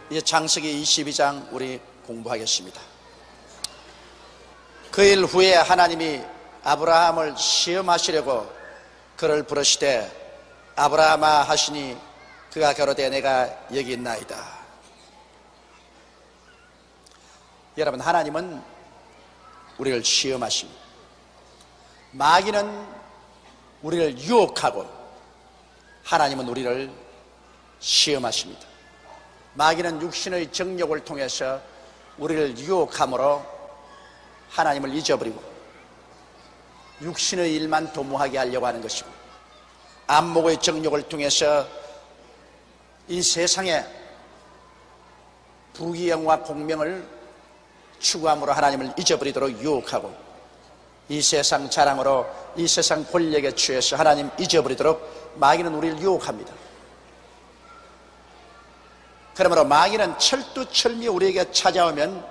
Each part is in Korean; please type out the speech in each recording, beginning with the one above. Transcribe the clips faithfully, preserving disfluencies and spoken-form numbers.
이제 창세기 이십이 장 우리 공부하겠습니다. 그 일 후에 하나님이 아브라함을 시험하시려고 그를 부르시되 아브라함아 하시니 그가 가로되 내가 여기 있나이다. 여러분, 하나님은 우리를 시험하십니다. 마귀는 우리를 유혹하고 하나님은 우리를 시험하십니다. 마귀는 육신의 정욕을 통해서 우리를 유혹함으로 하나님을 잊어버리고 육신의 일만 도모하게 하려고 하는 것이고, 안목의 정욕을 통해서 이 세상에 부귀영화 공명을 추구함으로 하나님을 잊어버리도록 유혹하고, 이 세상 자랑으로 이 세상 권력에 취해서 하나님 잊어버리도록 마귀는 우리를 유혹합니다. 그러므로 마귀는 철두철미 우리에게 찾아오면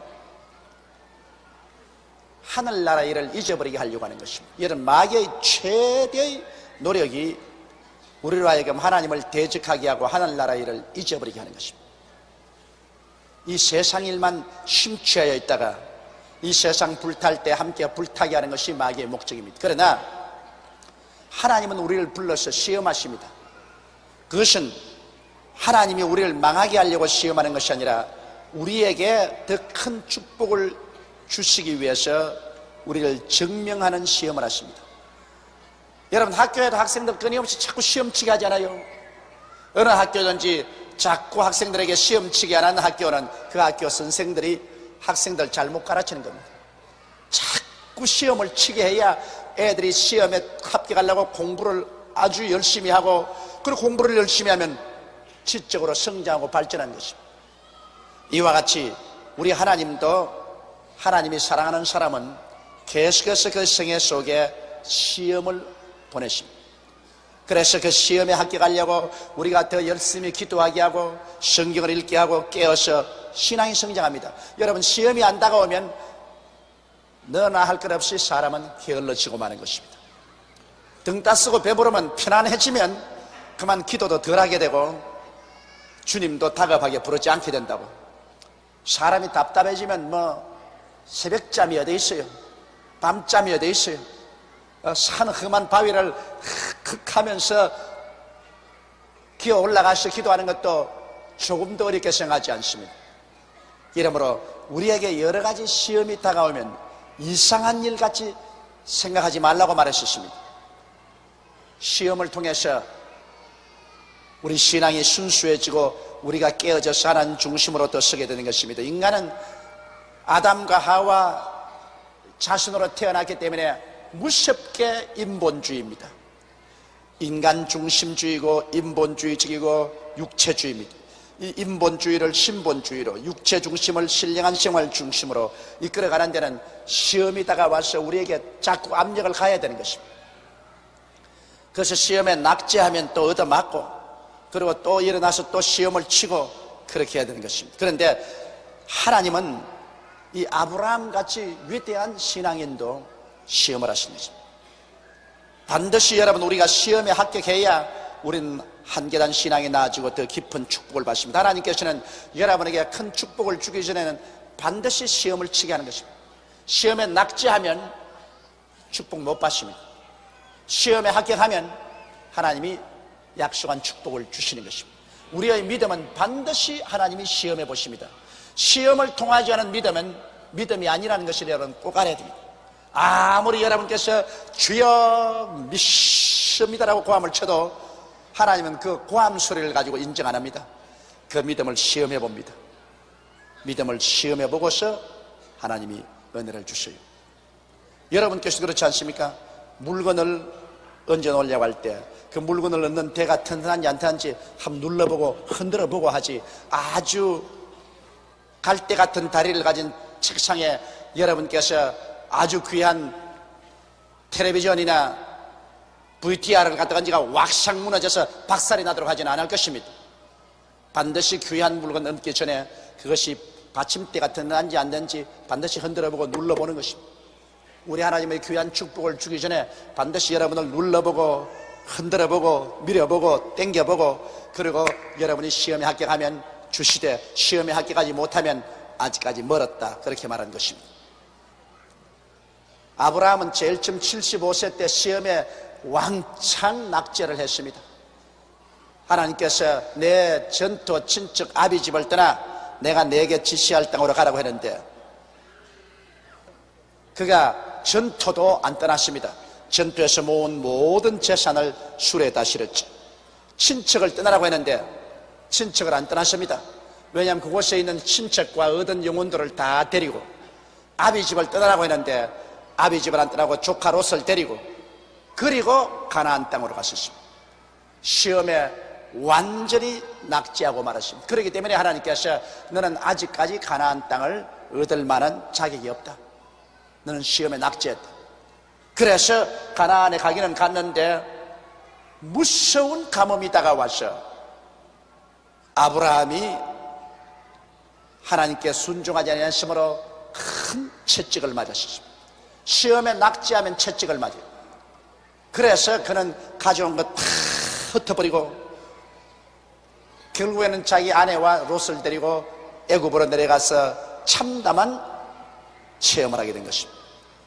하늘나라의 일을 잊어버리게 하려고 하는 것입니다. 이런 마귀의 최대의 노력이 우리로 하여금 하나님을 대적하게 하고 하늘나라의 일을 잊어버리게 하는 것입니다. 이 세상 일만 심취하여 있다가 이 세상 불탈 때 함께 불타게 하는 것이 마귀의 목적입니다. 그러나 하나님은 우리를 불러서 시험하십니다. 그것은 하나님이 우리를 망하게 하려고 시험하는 것이 아니라 우리에게 더 큰 축복을 주시기 위해서 우리를 증명하는 시험을 하십니다. 여러분, 학교에도 학생들 끊임없이 자꾸 시험치게 하잖아요. 어느 학교든지 자꾸 학생들에게 시험치게 하는 학교는 그 학교 선생들이 학생들 잘못 가르치는 겁니다. 자꾸 시험을 치게 해야 애들이 시험에 합격하려고 공부를 아주 열심히 하고, 그리고 공부를 열심히 하면 지적으로 성장하고 발전하는 것입니다. 이와 같이 우리 하나님도, 하나님이 사랑하는 사람은 계속해서 그 생애 속에 시험을 보내십니다. 그래서 그 시험에 합격하려고 우리가 더 열심히 기도하게 하고 성경을 읽게 하고 깨어서 신앙이 성장합니다. 여러분, 시험이 안 다가오면 너나 할 것 없이 사람은 게을러지고 마는 것입니다. 등 따쓰고 배부르면 편안해지면 그만 기도도 덜 하게 되고 주님도 다급하게 부르지 않게 된다고. 사람이 답답해지면 뭐 새벽잠이 어디 있어요? 밤잠이 어디 있어요? 산 험한 바위를 흑흑하면서 기어 올라가서 기도하는 것도 조금도 어렵게 생각하지 않습니다. 이러므로 우리에게 여러 가지 시험이 다가오면 이상한 일같이 생각하지 말라고 말했었습니다. 시험을 통해서 우리 신앙이 순수해지고 우리가 깨어져서 하나님 중심으로 더 서게 되는 것입니다. 인간은 아담과 하와 자신으로 태어났기 때문에 무섭게 인본주의입니다. 인간 중심주의고 인본주의적이고 육체주의입니다. 이 인본주의를 신본주의로, 육체 중심을 신령한 생활 중심으로 이끌어가는 데는 시험이 다가와서 우리에게 자꾸 압력을 가해야 되는 것입니다. 그래서 시험에 낙제하면 또 얻어맞고, 그리고 또 일어나서 또 시험을 치고 그렇게 해야 되는 것입니다. 그런데 하나님은 이 아브라함 같이 위대한 신앙인도 시험을 하시는 것입니다. 반드시 여러분, 우리가 시험에 합격해야 우리는 한 계단 신앙이 나아지고 더 깊은 축복을 받습니다. 하나님께서는 여러분에게 큰 축복을 주기 전에는 반드시 시험을 치게 하는 것입니다. 시험에 낙제하면 축복 못 받습니다. 시험에 합격하면 하나님이 약속한 축복을 주시는 것입니다. 우리의 믿음은 반드시 하나님이 시험해 보십니다. 시험을 통하지 않은 믿음은 믿음이 아니라는 것을 여러분 꼭 알아야 됩니다. 아무리 여러분께서 주여 믿습니다라고 고함을 쳐도 하나님은 그 고함 소리를 가지고 인정 안 합니다. 그 믿음을 시험해 봅니다. 믿음을 시험해 보고서 하나님이 은혜를 주셔요. 여러분께서 그렇지 않습니까? 물건을 얹어 놓으려고 할 때 그 물건을 넣는 대가 튼튼한지 안 튼튼한지 한번 눌러보고 흔들어 보고 하지, 아주 갈대 같은 다리를 가진 책상에 여러분께서 아주 귀한 텔레비전이나 브이티알을 갖다가 지가 왁상 무너져서 박살이 나도록 하지는 않을 것입니다. 반드시 귀한 물건 얹기 전에 그것이 받침대 같은 한지 안 된지 반드시 흔들어보고 눌러보는 것입니다. 우리 하나님의 귀한 축복을 주기 전에 반드시 여러분을 눌러보고 흔들어보고 밀어보고 당겨보고, 그리고 여러분이 시험에 합격하면 주시되 시험에 합격하지 못하면 아직까지 멀었다, 그렇게 말한 것입니다. 아브라함은 제일 처음 칠십오 세 때 시험에 왕창 낙제를 했습니다. 하나님께서 내 전토 친척 아비 집을 떠나 내가 내게 지시할 땅으로 가라고 했는데 그가 전토도 안 떠났습니다. 전투에서 모은 모든 재산을 수레에다 실었죠. 친척을 떠나라고 했는데 친척을 안 떠났습니다. 왜냐하면 그곳에 있는 친척과 얻은 영혼들을 다 데리고, 아비 집을 떠나라고 했는데 아비 집을 안 떠나고 조카 롯을 데리고, 그리고 가나안 땅으로 갔었습니다. 시험에 완전히 낙제하고 말았습니다. 그렇기 때문에 하나님께서 너는 아직까지 가나안 땅을 얻을 만한 자격이 없다, 너는 시험에 낙제했다. 그래서 가나안에 가기는 갔는데 무서운 가뭄이 다가와서 아브라함이 하나님께 순종하지 않았으므로 큰 채찍을 맞았습니다. 시험에 낙제하면 채찍을 맞아요. 그래서 그는 가져온 것 다 흩어버리고 결국에는 자기 아내와 롯을 데리고 애굽으로 내려가서 참담한 체험을 하게 된 것입니다.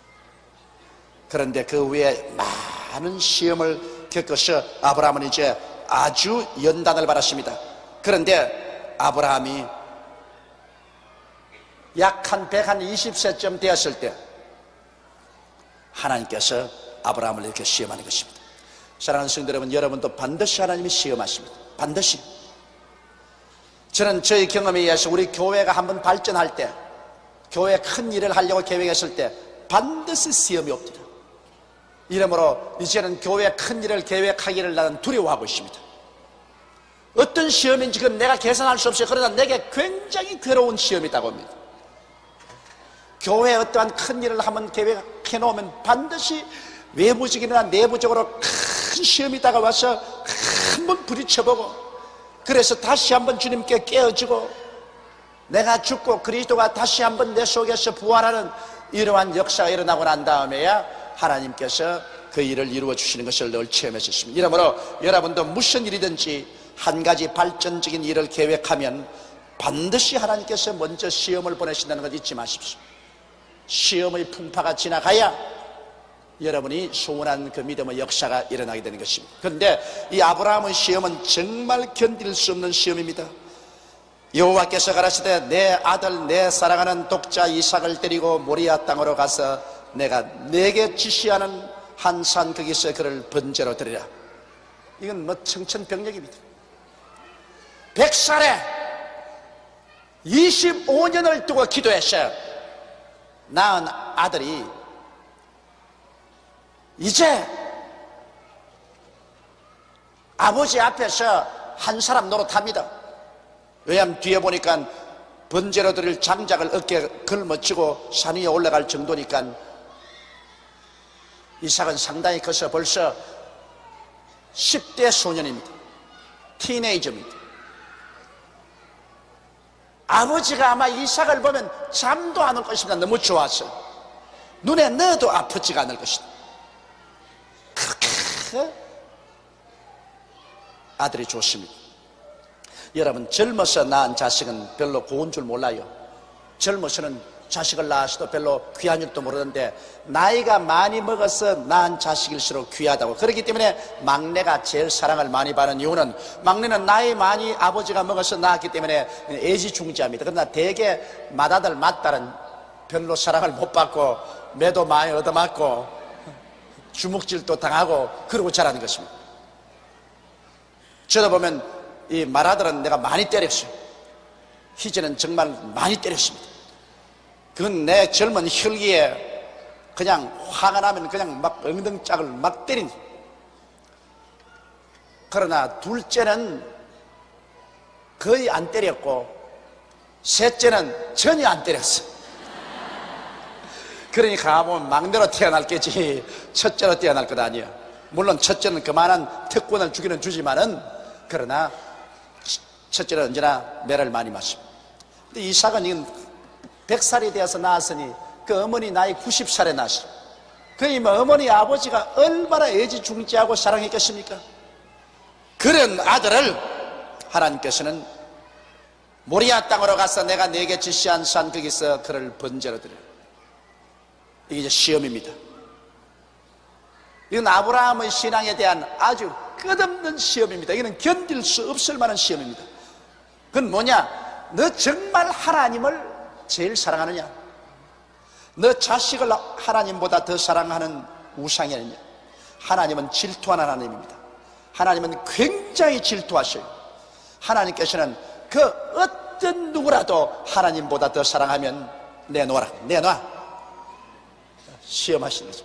그런데 그 후에 많은 시험을 겪어서 아브라함은 이제 아주 연단을 받았습니다. 그런데 아브라함이 약 한 백이십 세쯤 되었을 때 하나님께서 아브라함을 이렇게 시험하는 것입니다. 사랑하는 성도 여러분, 여러분도 반드시 하나님이 시험하십니다. 반드시. 저는 저희 경험에 의해서 우리 교회가 한번 발전할 때, 교회 큰 일을 하려고 계획했을 때 반드시 시험이 옵니다. 이러므로 이제는 교회 큰 일을 계획하기를 나는 두려워하고 있습니다. 어떤 시험인지 그건 내가 계산할 수 없어요. 그러나 내게 굉장히 괴로운 시험이라고 합니다. 교회에 어떠한 큰 일을 한번 계획해 놓으면 반드시 외부적이나 내부적으로 큰 시험이 다가와서 한번 부딪혀보고, 그래서 다시 한번 주님께 깨어지고 내가 죽고 그리스도가 다시 한번 내 속에서 부활하는 이러한 역사가 일어나고 난 다음에야 하나님께서 그 일을 이루어 주시는 것을 늘 체험했었습니다. 이러므로 여러분도 무슨 일이든지 한 가지 발전적인 일을 계획하면 반드시 하나님께서 먼저 시험을 보내신다는 것 잊지 마십시오. 시험의 풍파가 지나가야 여러분이 소원한 그 믿음의 역사가 일어나게 되는 것입니다. 그런데 이 아브라함의 시험은 정말 견딜 수 없는 시험입니다. 여호와께서 가라사대 내 아들 내 사랑하는 독자 이삭을 데리고 모리아 땅으로 가서 내가 내게 지시하는 한 산 거기서 그를 번제로 드리라. 이건 뭐 청천벽력입니다. 백 살에 이십오 년을 두고 기도했어요. 낳은 아들이 이제 아버지 앞에서 한 사람 노릇합니다. 왜냐하면 뒤에 보니까 번제로 드릴 장작을 어깨에 걸머치고 산 위에 올라갈 정도니까 이삭은 상당히 커서 벌써 십 대 소년입니다. 티네이저입니다. 아버지가 아마 이삭을 보면 잠도 안 올 것입니다. 너무 좋아서 눈에 넣어도 아프지가 않을 것이다. 그렇게 아들이 좋습니다. 여러분, 젊어서 낳은 자식은 별로 고운 줄 몰라요. 젊어서는 자식을 낳아서도 별로 귀한 줄도 모르는데 나이가 많이 먹어서 낳은 자식일수록 귀하다고. 그렇기 때문에 막내가 제일 사랑을 많이 받는 이유는 막내는 나이 많이 아버지가 먹어서 낳았기 때문에 애지중지합니다. 그러나 대개 맏아들 맏딸은 별로 사랑을 못 받고 매도 많이 얻어맞고 주먹질도 당하고 그러고 자라는 것입니다. 저도 보면 이 맏아들은 내가 많이 때렸어요. 희재는 정말 많이 때렸습니다. 그건 내 젊은 혈기에 그냥 화가 나면 그냥 막 엉덩짝을 막 때린. 그러나 둘째는 거의 안 때렸고 셋째는 전혀 안 때렸어. 그러니까 보면 막내로 태어날겠지 첫째로 태어날 것 아니야. 물론 첫째는 그만한 특권을 주기는 주지만은 그러나 첫째는 언제나 매를 많이 맞습니다. 근데 이삭은 이건 백 살이 되어서 낳았으니 그 어머니 나이 구십 살에 낳았어. 그러니 뭐 어머니 아버지가 얼마나 애지중지하고 사랑했겠습니까? 그런 아들을 하나님께서는 모리아 땅으로 가서 내가 네게 지시한 산 거기서 그를 번제로 드려. 이게 이제 시험입니다. 이건 아브라함의 신앙에 대한 아주 끝없는 시험입니다. 이거는 견딜 수 없을 만한 시험입니다. 그건 뭐냐? 너 정말 하나님을 제일 사랑하느냐? 너 자식을 하나님보다 더 사랑하는 우상이 아니냐? 하나님은 질투하는 하나님입니다. 하나님은 굉장히 질투하셔요. 하나님께서는 그 어떤 누구라도 하나님보다 더 사랑하면 내놓아라, 내놔. 시험하시는 거죠.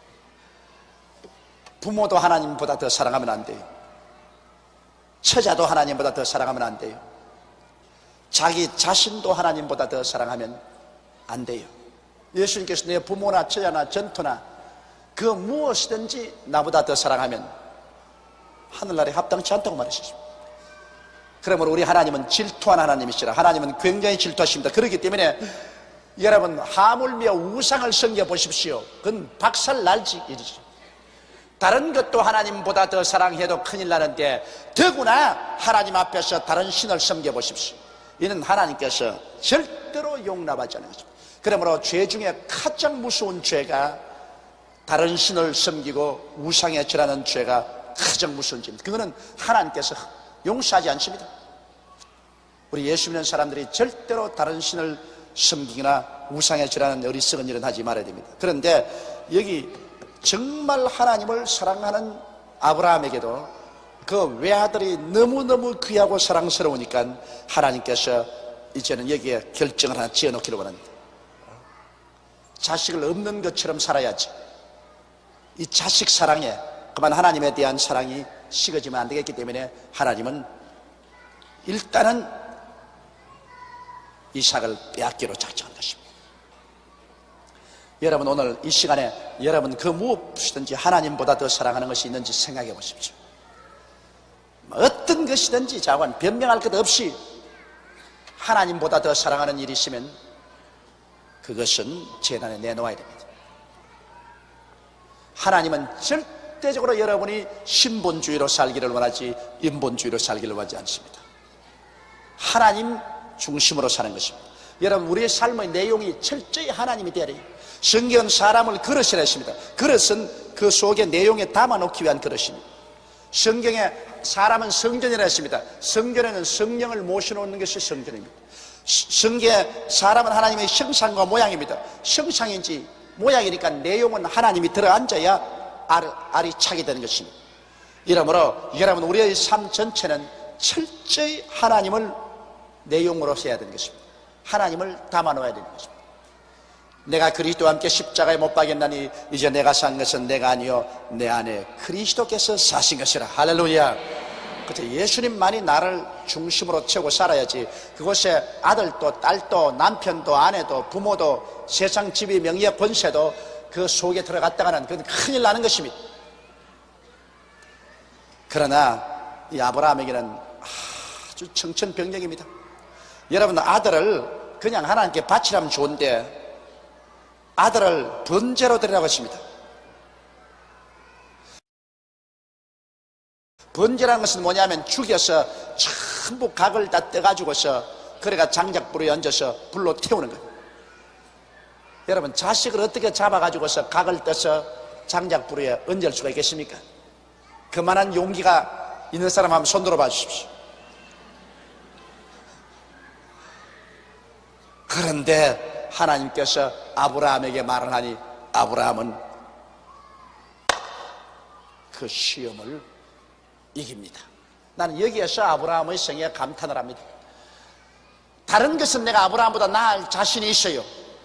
부모도 하나님보다 더 사랑하면 안 돼요. 처자도 하나님보다 더 사랑하면 안 돼요. 자기 자신도 하나님보다 더 사랑하면 안 돼요. 예수님께서 내 부모나 처자나 전토나 그 무엇이든지 나보다 더 사랑하면 하늘나라에 합당치 않다고 말하셨습니다. 그러므로 우리 하나님은 질투하는 하나님이시라. 하나님은 굉장히 질투하십니다. 그렇기 때문에 여러분, 하물며 우상을 섬겨보십시오. 그건 박살날지 일이죠. 다른 것도 하나님보다 더 사랑해도 큰일 나는데 더구나 하나님 앞에서 다른 신을 섬겨보십시오. 이는 하나님께서 절대로 용납하지 않는 것입니다. 그러므로 죄 중에 가장 무서운 죄가 다른 신을 섬기고 우상에 절하는 죄가 가장 무서운 죄입니다. 그거는 하나님께서 용서하지 않습니다. 우리 예수 믿는 사람들이 절대로 다른 신을 섬기거나 우상에 절하는 어리석은 일은 하지 말아야 됩니다. 그런데 여기 정말 하나님을 사랑하는 아브라함에게도 그 외아들이 너무너무 귀하고 사랑스러우니까 하나님께서 이제는 여기에 결정을 하나 지어놓기를 원합니다. 자식을 없는 것처럼 살아야지. 이 자식 사랑에 그만 하나님에 대한 사랑이 식어지면 안 되겠기 때문에 하나님은 일단은 이삭을 빼앗기로 작정한 것입니다. 여러분, 오늘 이 시간에 여러분 그 무엇이든지 하나님보다 더 사랑하는 것이 있는지 생각해 보십시오. 어떤 것이든지 자관 변명할 것 없이 하나님보다 더 사랑하는 일이 있으면 그것은 재단에 내놓아야 됩니다. 하나님은 절대적으로 여러분이 신본주의로 살기를 원하지 인본주의로 살기를 원하지 않습니다. 하나님 중심으로 사는 것입니다. 여러분, 우리의 삶의 내용이 철저히 하나님이 되어야 해요. 성경은 사람을 그릇이라 했습니다. 그릇은 그 속에 내용에 담아놓기 위한 그릇입니다. 성경에 사람은 성전이라 했습니다. 성전에는 성령을 모셔놓는 것이 성전입니다. 성경에 사람은 하나님의 형상과 모양입니다. 형상인지 모양이니까 내용은 하나님이 들어앉아야 알, 알이 차게 되는 것입니다. 이러므로 여러분, 우리의 삶 전체는 철저히 하나님을 내용으로 해야 되는 것입니다. 하나님을 담아놓아야 되는 것입니다. 내가 그리스도와 함께 십자가에 못 박였나니 이제 내가 산 것은 내가 아니요 내 안에 그리스도께서 사신 것이라. 할렐루야. 그렇죠. 예수님만이 나를 중심으로 채우고 살아야지 그곳에 아들도 딸도 남편도 아내도 부모도 세상 지위 명예 권세도 그 속에 들어갔다가는 그건 큰일 나는 것입니다. 그러나 이 아브라함에게는 아주 청천벽력입니다. 여러분, 아들을 그냥 하나님께 바치라면 좋은데 아들을 번제로 드리라고 했습니다. 번제라는 것은 뭐냐면 죽여서 전부 각을 다 떼가지고서 그래가 장작불에 얹어서 불로 태우는 거예요. 여러분, 자식을 어떻게 잡아가지고서 각을 떼서 장작불에 얹을 수가 있겠습니까? 그만한 용기가 있는 사람 한번 손 들어봐 주십시오. 그런데 하나님께서 아브라함에게 말을 하니 아브라함은 그 시험을 이깁니다. 나는 여기에서 아브라함의 생애에 감탄을 합니다. 다른 것은 내가 아브라함보다 나을 자신이 있어요.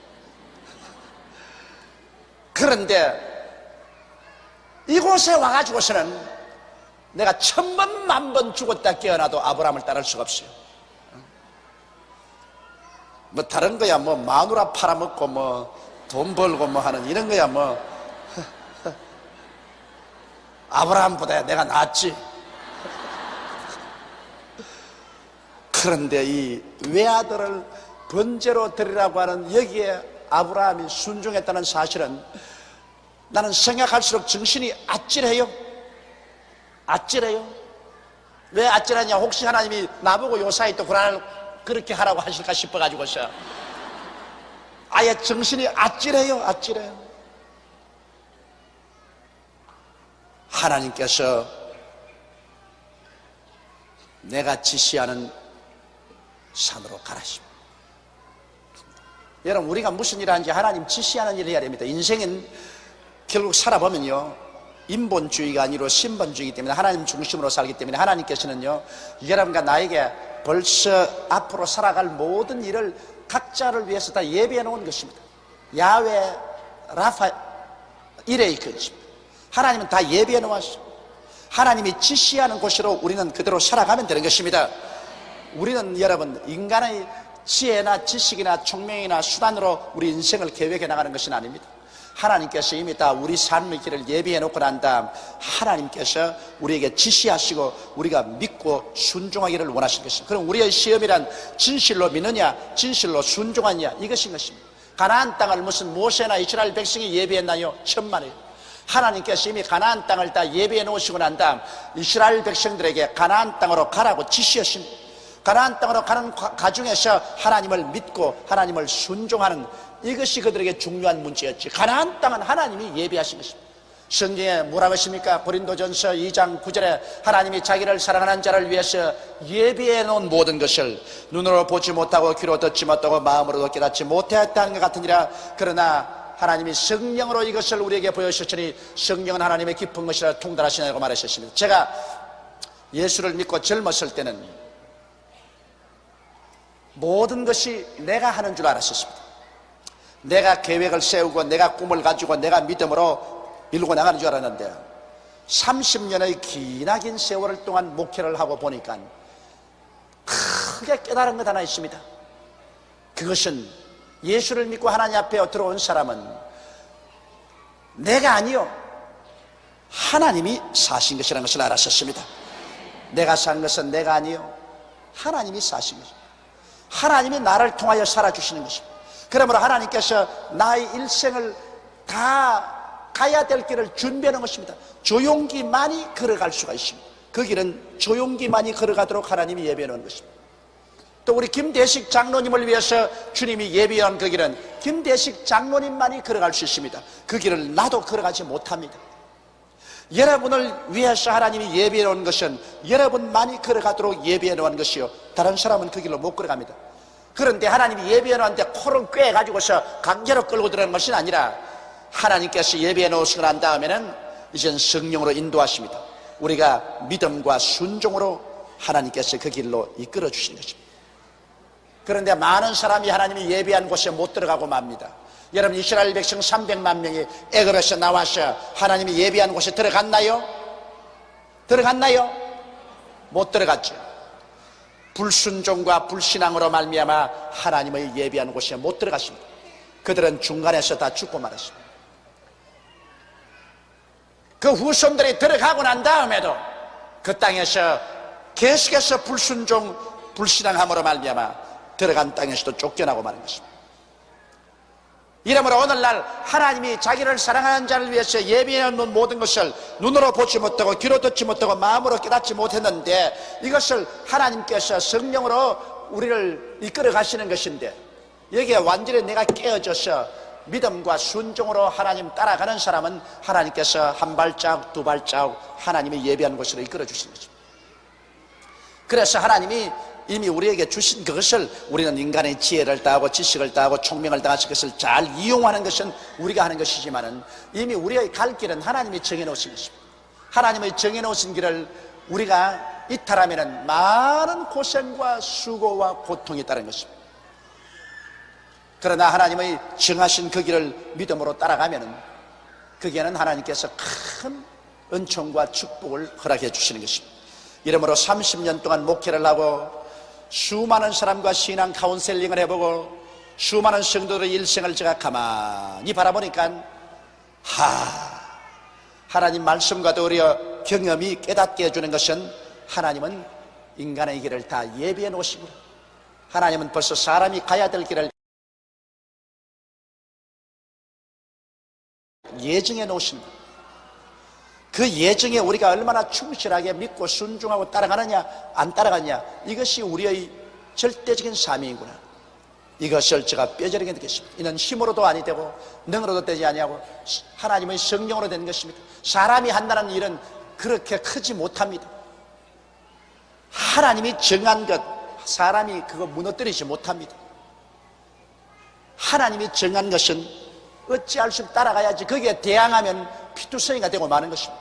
그런데 이곳에 와가지고서는 내가 천번 만번 죽었다 깨어나도 아브라함을 따를 수가 없어요. 뭐 다른 거야 뭐 마누라 팔아먹고 뭐 돈 벌고 뭐 하는 이런 거야 뭐 아브라함보다 내가 낫지. 그런데 이 외아들을 번제로 드리라고 하는 여기에 아브라함이 순종했다는 사실은 나는 생각할수록 정신이 아찔해요. 아찔해요. 왜 아찔하냐? 혹시 하나님이 나보고 요사이 또 고난을 그렇게 하라고 하실까 싶어가지고서 아예 정신이 아찔해요. 아찔해요. 하나님께서 내가 지시하는 산으로 가라십니다. 여러분, 우리가 무슨 일을 하는지 하나님 지시하는 일을 해야 됩니다. 인생은 결국 살아보면요, 인본주의가 아니라 신본주의이기 때문에 하나님 중심으로 살기 때문에 하나님께서는요, 여러분과 나에게 벌써 앞으로 살아갈 모든 일을 각자를 위해서 다 예비해 놓은 것입니다. 야훼 라파 이레이 것입니다. 하나님은 다 예비해 놓았어요. 하나님이 지시하는 곳으로 우리는 그대로 살아가면 되는 것입니다. 우리는 여러분, 인간의 지혜나 지식이나 총명이나 수단으로 우리 인생을 계획해 나가는 것은 아닙니다. 하나님께서 이미 다 우리 삶의 길을 예비해 놓고 난 다음 하나님께서 우리에게 지시하시고 우리가 믿고 순종하기를 원하시는 것입니다. 그럼 우리의 시험이란 진실로 믿느냐, 진실로 순종하느냐, 이것인 것입니다. 가나안 땅을 무슨 모세나 이스라엘 백성이 예비했나요? 천만에요. 하나님께서 이미 가나안 땅을 다 예비해 놓으시고 난 다음 이스라엘 백성들에게 가나안 땅으로 가라고 지시했습니다. 가나안 땅으로 가는 가중에서 하나님을 믿고 하나님을 순종하는, 이것이 그들에게 중요한 문제였지. 가나안 땅은 하나님이 예비하신 것입니다. 성경에 뭐라고 했습니까? 고린도전서 이 장 구 절에 하나님이 자기를 사랑하는 자를 위해서 예비해 놓은 모든 것을 눈으로 보지 못하고 귀로 듣지 못하고 마음으로도 깨닫지 못했다는 것 같으니라. 그러나 하나님이 성령으로 이것을 우리에게 보여주셨으니 성령은 하나님의 깊은 것이라 통달하시냐고 말하셨습니다. 제가 예수를 믿고 젊었을 때는 모든 것이 내가 하는 줄 알았었습니다. 내가 계획을 세우고 내가 꿈을 가지고 내가 믿음으로 밀고 나가는 줄 알았는데 삼십 년의 기나긴 세월 동안 목회를 하고 보니까 크게 깨달은 것 하나 있습니다. 그것은 예수를 믿고 하나님 앞에 들어온 사람은 내가 아니요, 하나님이 사신 것이라는 것을 알았었습니다. 내가 산 것은 내가 아니요, 하나님이 사신 것입니다. 하나님이 나를 통하여 살아주시는 것입니다. 그러므로 하나님께서 나의 일생을 다 가야 될 길을 준비하는 것입니다. 조용기만이 걸어갈 수가 있습니다. 그 길은 조용기만이 걸어가도록 하나님이 예비해 놓은 것입니다. 또 우리 김대식 장로님을 위해서 주님이 예비한 그 길은 김대식 장로님만이 걸어갈 수 있습니다. 그 길을 나도 걸어가지 못합니다. 여러분을 위해서 하나님이 예비해 놓은 것은 여러분만이 걸어가도록 예비해 놓은 것이요, 다른 사람은 그 길로 못 걸어갑니다. 그런데 하나님이 예비해 놓았는데 코를 꿰가지고서 강제로 끌고 들어가는 것이 아니라 하나님께서 예비해 놓으시고 난 다음에는 이젠 성령으로 인도하십니다. 우리가 믿음과 순종으로 하나님께서 그 길로 이끌어 주시는 것입니다. 그런데 많은 사람이 하나님이 예비한 곳에 못 들어가고 맙니다. 여러분, 이스라엘 백성 삼백만 명이 애굽에서 나와서 하나님이 예비한 곳에 들어갔나요? 들어갔나요? 못 들어갔죠. 불순종과 불신앙으로 말미암아 하나님의 예비한 곳에 못 들어갔습니다. 그들은 중간에서 다 죽고 말았습니다. 그 후손들이 들어가고 난 다음에도 그 땅에서 계속해서 불순종 불신앙함으로 말미암아 들어간 땅에서도 쫓겨나고 마는 것입니다. 이러므로 오늘날 하나님이 자기를 사랑하는 자를 위해서 예비해 놓은 모든 것을 눈으로 보지 못하고 귀로 듣지 못하고 마음으로 깨닫지 못했는데 이것을 하나님께서 성령으로 우리를 이끌어 가시는 것인데, 여기에 완전히 내가 깨어져서 믿음과 순종으로 하나님 따라가는 사람은 하나님께서 한 발자국 두 발자국 하나님이 예비한 곳으로 이끌어 주시는 것입니다. 그래서 하나님이 이미 우리에게 주신 그것을 우리는 인간의 지혜를 다하고 지식을 다하고 총명을 다해서 그것을 잘 이용하는 것은 우리가 하는 것이지만은 이미 우리의 갈 길은 하나님이 정해놓으신 것입니다. 하나님의 정해놓으신 길을 우리가 이탈하면은 많은 고생과 수고와 고통이 따른 것입니다. 그러나 하나님의 정하신 그 길을 믿음으로 따라가면은 그게는 하나님께서 큰 은총과 축복을 허락해 주시는 것입니다. 이러므로 삼십 년 동안 목회를 하고 수많은 사람과 신앙 카운셀링을 해보고 수많은 성도들의 일생을 제가 가만히 바라보니까 하, 하나님 말씀과 도리어 경험이 깨닫게 해주는 것은 하나님은 인간의 길을 다 예비해 놓으시고 하나님은 벌써 사람이 가야 될 길을 예정해 놓으신다. 그 예정에 우리가 얼마나 충실하게 믿고 순종하고 따라가느냐 안 따라가느냐, 이것이 우리의 절대적인 사명이구나. 이것을 제가 뼈저리게 느꼈습니다. 이는 힘으로도 아니 되고 능으로도 되지 아니하고 하나님의 성령으로 되는 것입니다. 사람이 한다는 일은 그렇게 크지 못합니다. 하나님이 정한 것, 사람이 그거 무너뜨리지 못합니다. 하나님이 정한 것은 어찌할 수 없이 따라가야지. 거기에 대항하면 피투성이가 되고 마는 것입니다.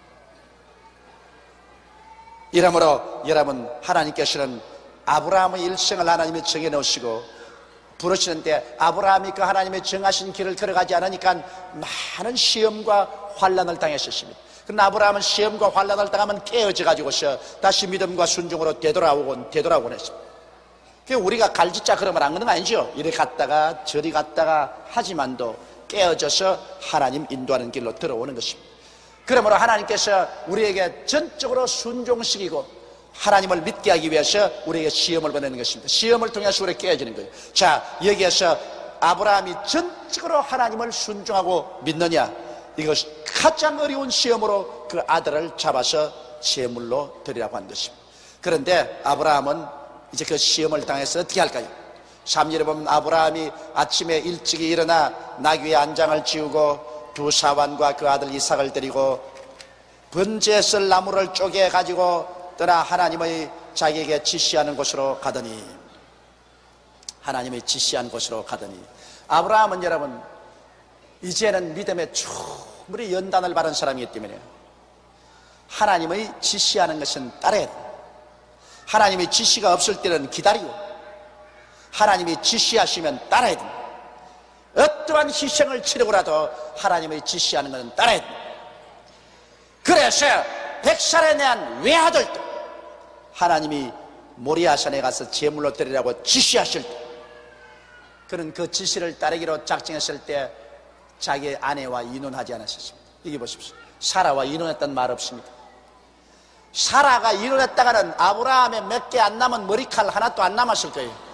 이러므로 여러분, 하나님께서는 아브라함의 일생을 하나님이 정해 놓으시고 부르시는데, 아브라함이 그 하나님의 정하신 길을 걸어가지 않으니까 많은 시험과 환난을 당했었습니다. 그러나 아브라함은 시험과 환난을 당하면 깨어져 가지고서 다시 믿음과 순종으로 되돌아오곤 되돌아오곤 했습니다. 우리가 갈짓자 그러면 안 그런 거 아니죠? 이리 갔다가 저리 갔다가 하지만도 깨어져서 하나님 인도하는 길로 들어오는 것입니다. 그러므로 하나님께서 우리에게 전적으로 순종시키고 하나님을 믿게 하기 위해서 우리에게 시험을 보내는 것입니다. 시험을 통해서 우리가 깨어지는 거예요. 자, 여기에서 아브라함이 전적으로 하나님을 순종하고 믿느냐, 이것이 가장 어려운 시험으로 그 아들을 잡아서 제물로 드리라고 한 것입니다. 그런데 아브라함은 이제 그 시험을 당해서 어떻게 할까요? 삼 절에 보면 아브라함이 아침에 일찍이 일어나 나귀의 안장을 지우고 두 사환과 그 아들 이삭을 데리고 번제에 쓸 나무를 쪼개 가지고 떠나 하나님의 자기에게 지시하는 곳으로 가더니, 하나님의 지시한 곳으로 가더니, 아브라함은 여러분 이제는 믿음에 충분히 연단을 받은 사람이기 때문에 하나님의 지시하는 것은 따라야 돼. 하나님의 지시가 없을 때는 기다리고, 하나님이 지시하시면 따라야 돼. 어떠한 희생을 치르고라도 하나님의 지시하는 것은 따라야 돼. 그래서 백살에 대한 외아들도 하나님이 모리아산에 가서 제물로 드리라고 지시하실 때, 그는 그 지시를 따르기로 작정했을 때 자기의 아내와 이혼하지 않았습니다. 여기 보십시오. 사라와 이혼했다는 말 없습니다. 사라가 이혼했다가는 아브라함에 몇 개 안 남은 머리칼 하나도 안 남았을 거예요.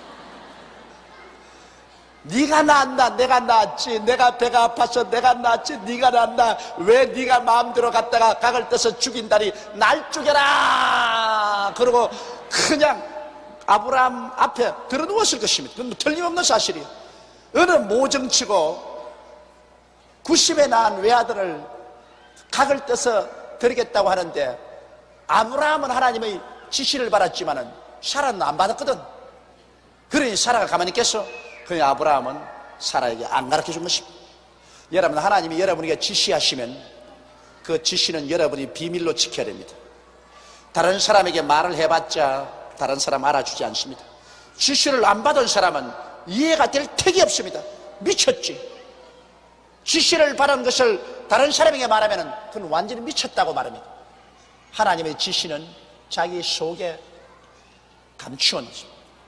네가 낳았나? 내가 낳았지. 내가 배가 아파서 내가 낳았지. 네가 낳았나? 왜 네가 마음대로 갔다가 각을 떠서 죽인다니, 날 죽여라! 그러고 그냥 아브라함 앞에 들어누웠을 것입니다. 그건 틀림없는 사실이에요. 어느 모정치고 구십에 낳은 외아들을 각을 떠서 드리겠다고 하는데, 아브라함은 하나님의 지시를 받았지만은 사라는 안 받았거든. 그러니 사라가 가만히 있겠어? 그러니 아브라함은 사라에게 안 가르쳐 준 것입니다. 여러분, 하나님이 여러분에게 지시하시면 그 지시는 여러분이 비밀로 지켜야 됩니다. 다른 사람에게 말을 해봤자 다른 사람 알아주지 않습니다. 지시를 안 받은 사람은 이해가 될 택이 없습니다. 미쳤지. 지시를 받은 것을 다른 사람에게 말하면 그건 완전히 미쳤다고 말합니다. 하나님의 지시는 자기 속에 감추어놓은 것입니다.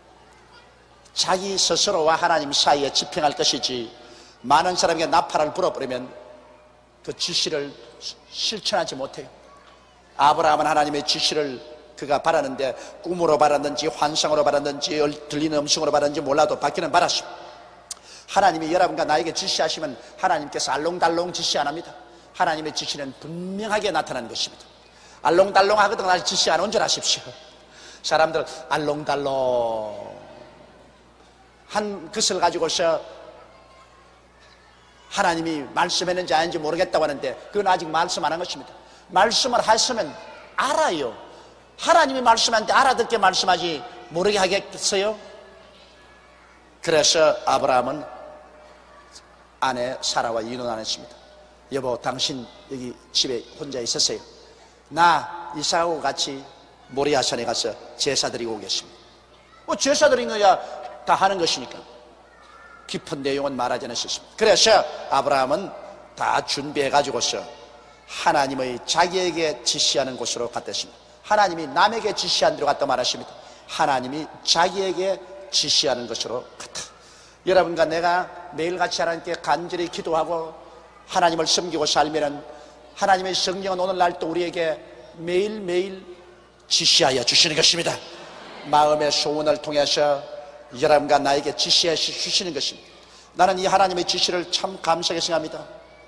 자기 스스로와 하나님 사이에 집행할 것이지, 많은 사람에게 나팔을 불어버리면 그 지시를 실천하지 못해요. 아브라함은 하나님의 지시를 그가 받았는데, 꿈으로 받았는지 환상으로 받았는지 들리는 음성으로 받았는지 몰라도 받기는 받았습니다. 하나님이 여러분과 나에게 지시하시면 하나님께서 알롱달롱 지시 안 합니다. 하나님의 지시는 분명하게 나타나는 것입니다. 알롱달롱 하거든 날 지시 안 온 줄 아십시오. 사람들 알롱달롱 한 것을 가지고서 하나님이 말씀했는지 아닌지 모르겠다고 하는데, 그건 아직 말씀 안 한 것입니다. 말씀을 하시면 알아요. 하나님이 말씀하는데 알아듣게 말씀하지 모르게 하겠어요? 그래서 아브라함은 아내 사라와 이혼 안 했습니다. 여보, 당신 여기 집에 혼자 있었어요. 나 이삭하고 같이 모리아산에 가서 제사 드리고 오겠습니다. 뭐 제사 드린 거야 다 하는 것이니까 깊은 내용은 말하지 않으셨습니다. 그래서 아브라함은 다 준비해 가지고서 하나님의 자기에게 지시하는 곳으로 갔댔습니다. 하나님이 남에게 지시한 대로 갔다 말하십니다. 하나님이 자기에게 지시하는 것으로 갔다. 여러분과 내가 매일같이 하나님께 간절히 기도하고 하나님을 섬기고 살면은 하나님의 성령은 오늘날 또 우리에게 매일매일 지시하여 주시는 것입니다. 마음의 소원을 통해서 여러분과 나에게 지시해 주시는 것입니다. 나는 이 하나님의 지시를 참 감사하게 생각합니다.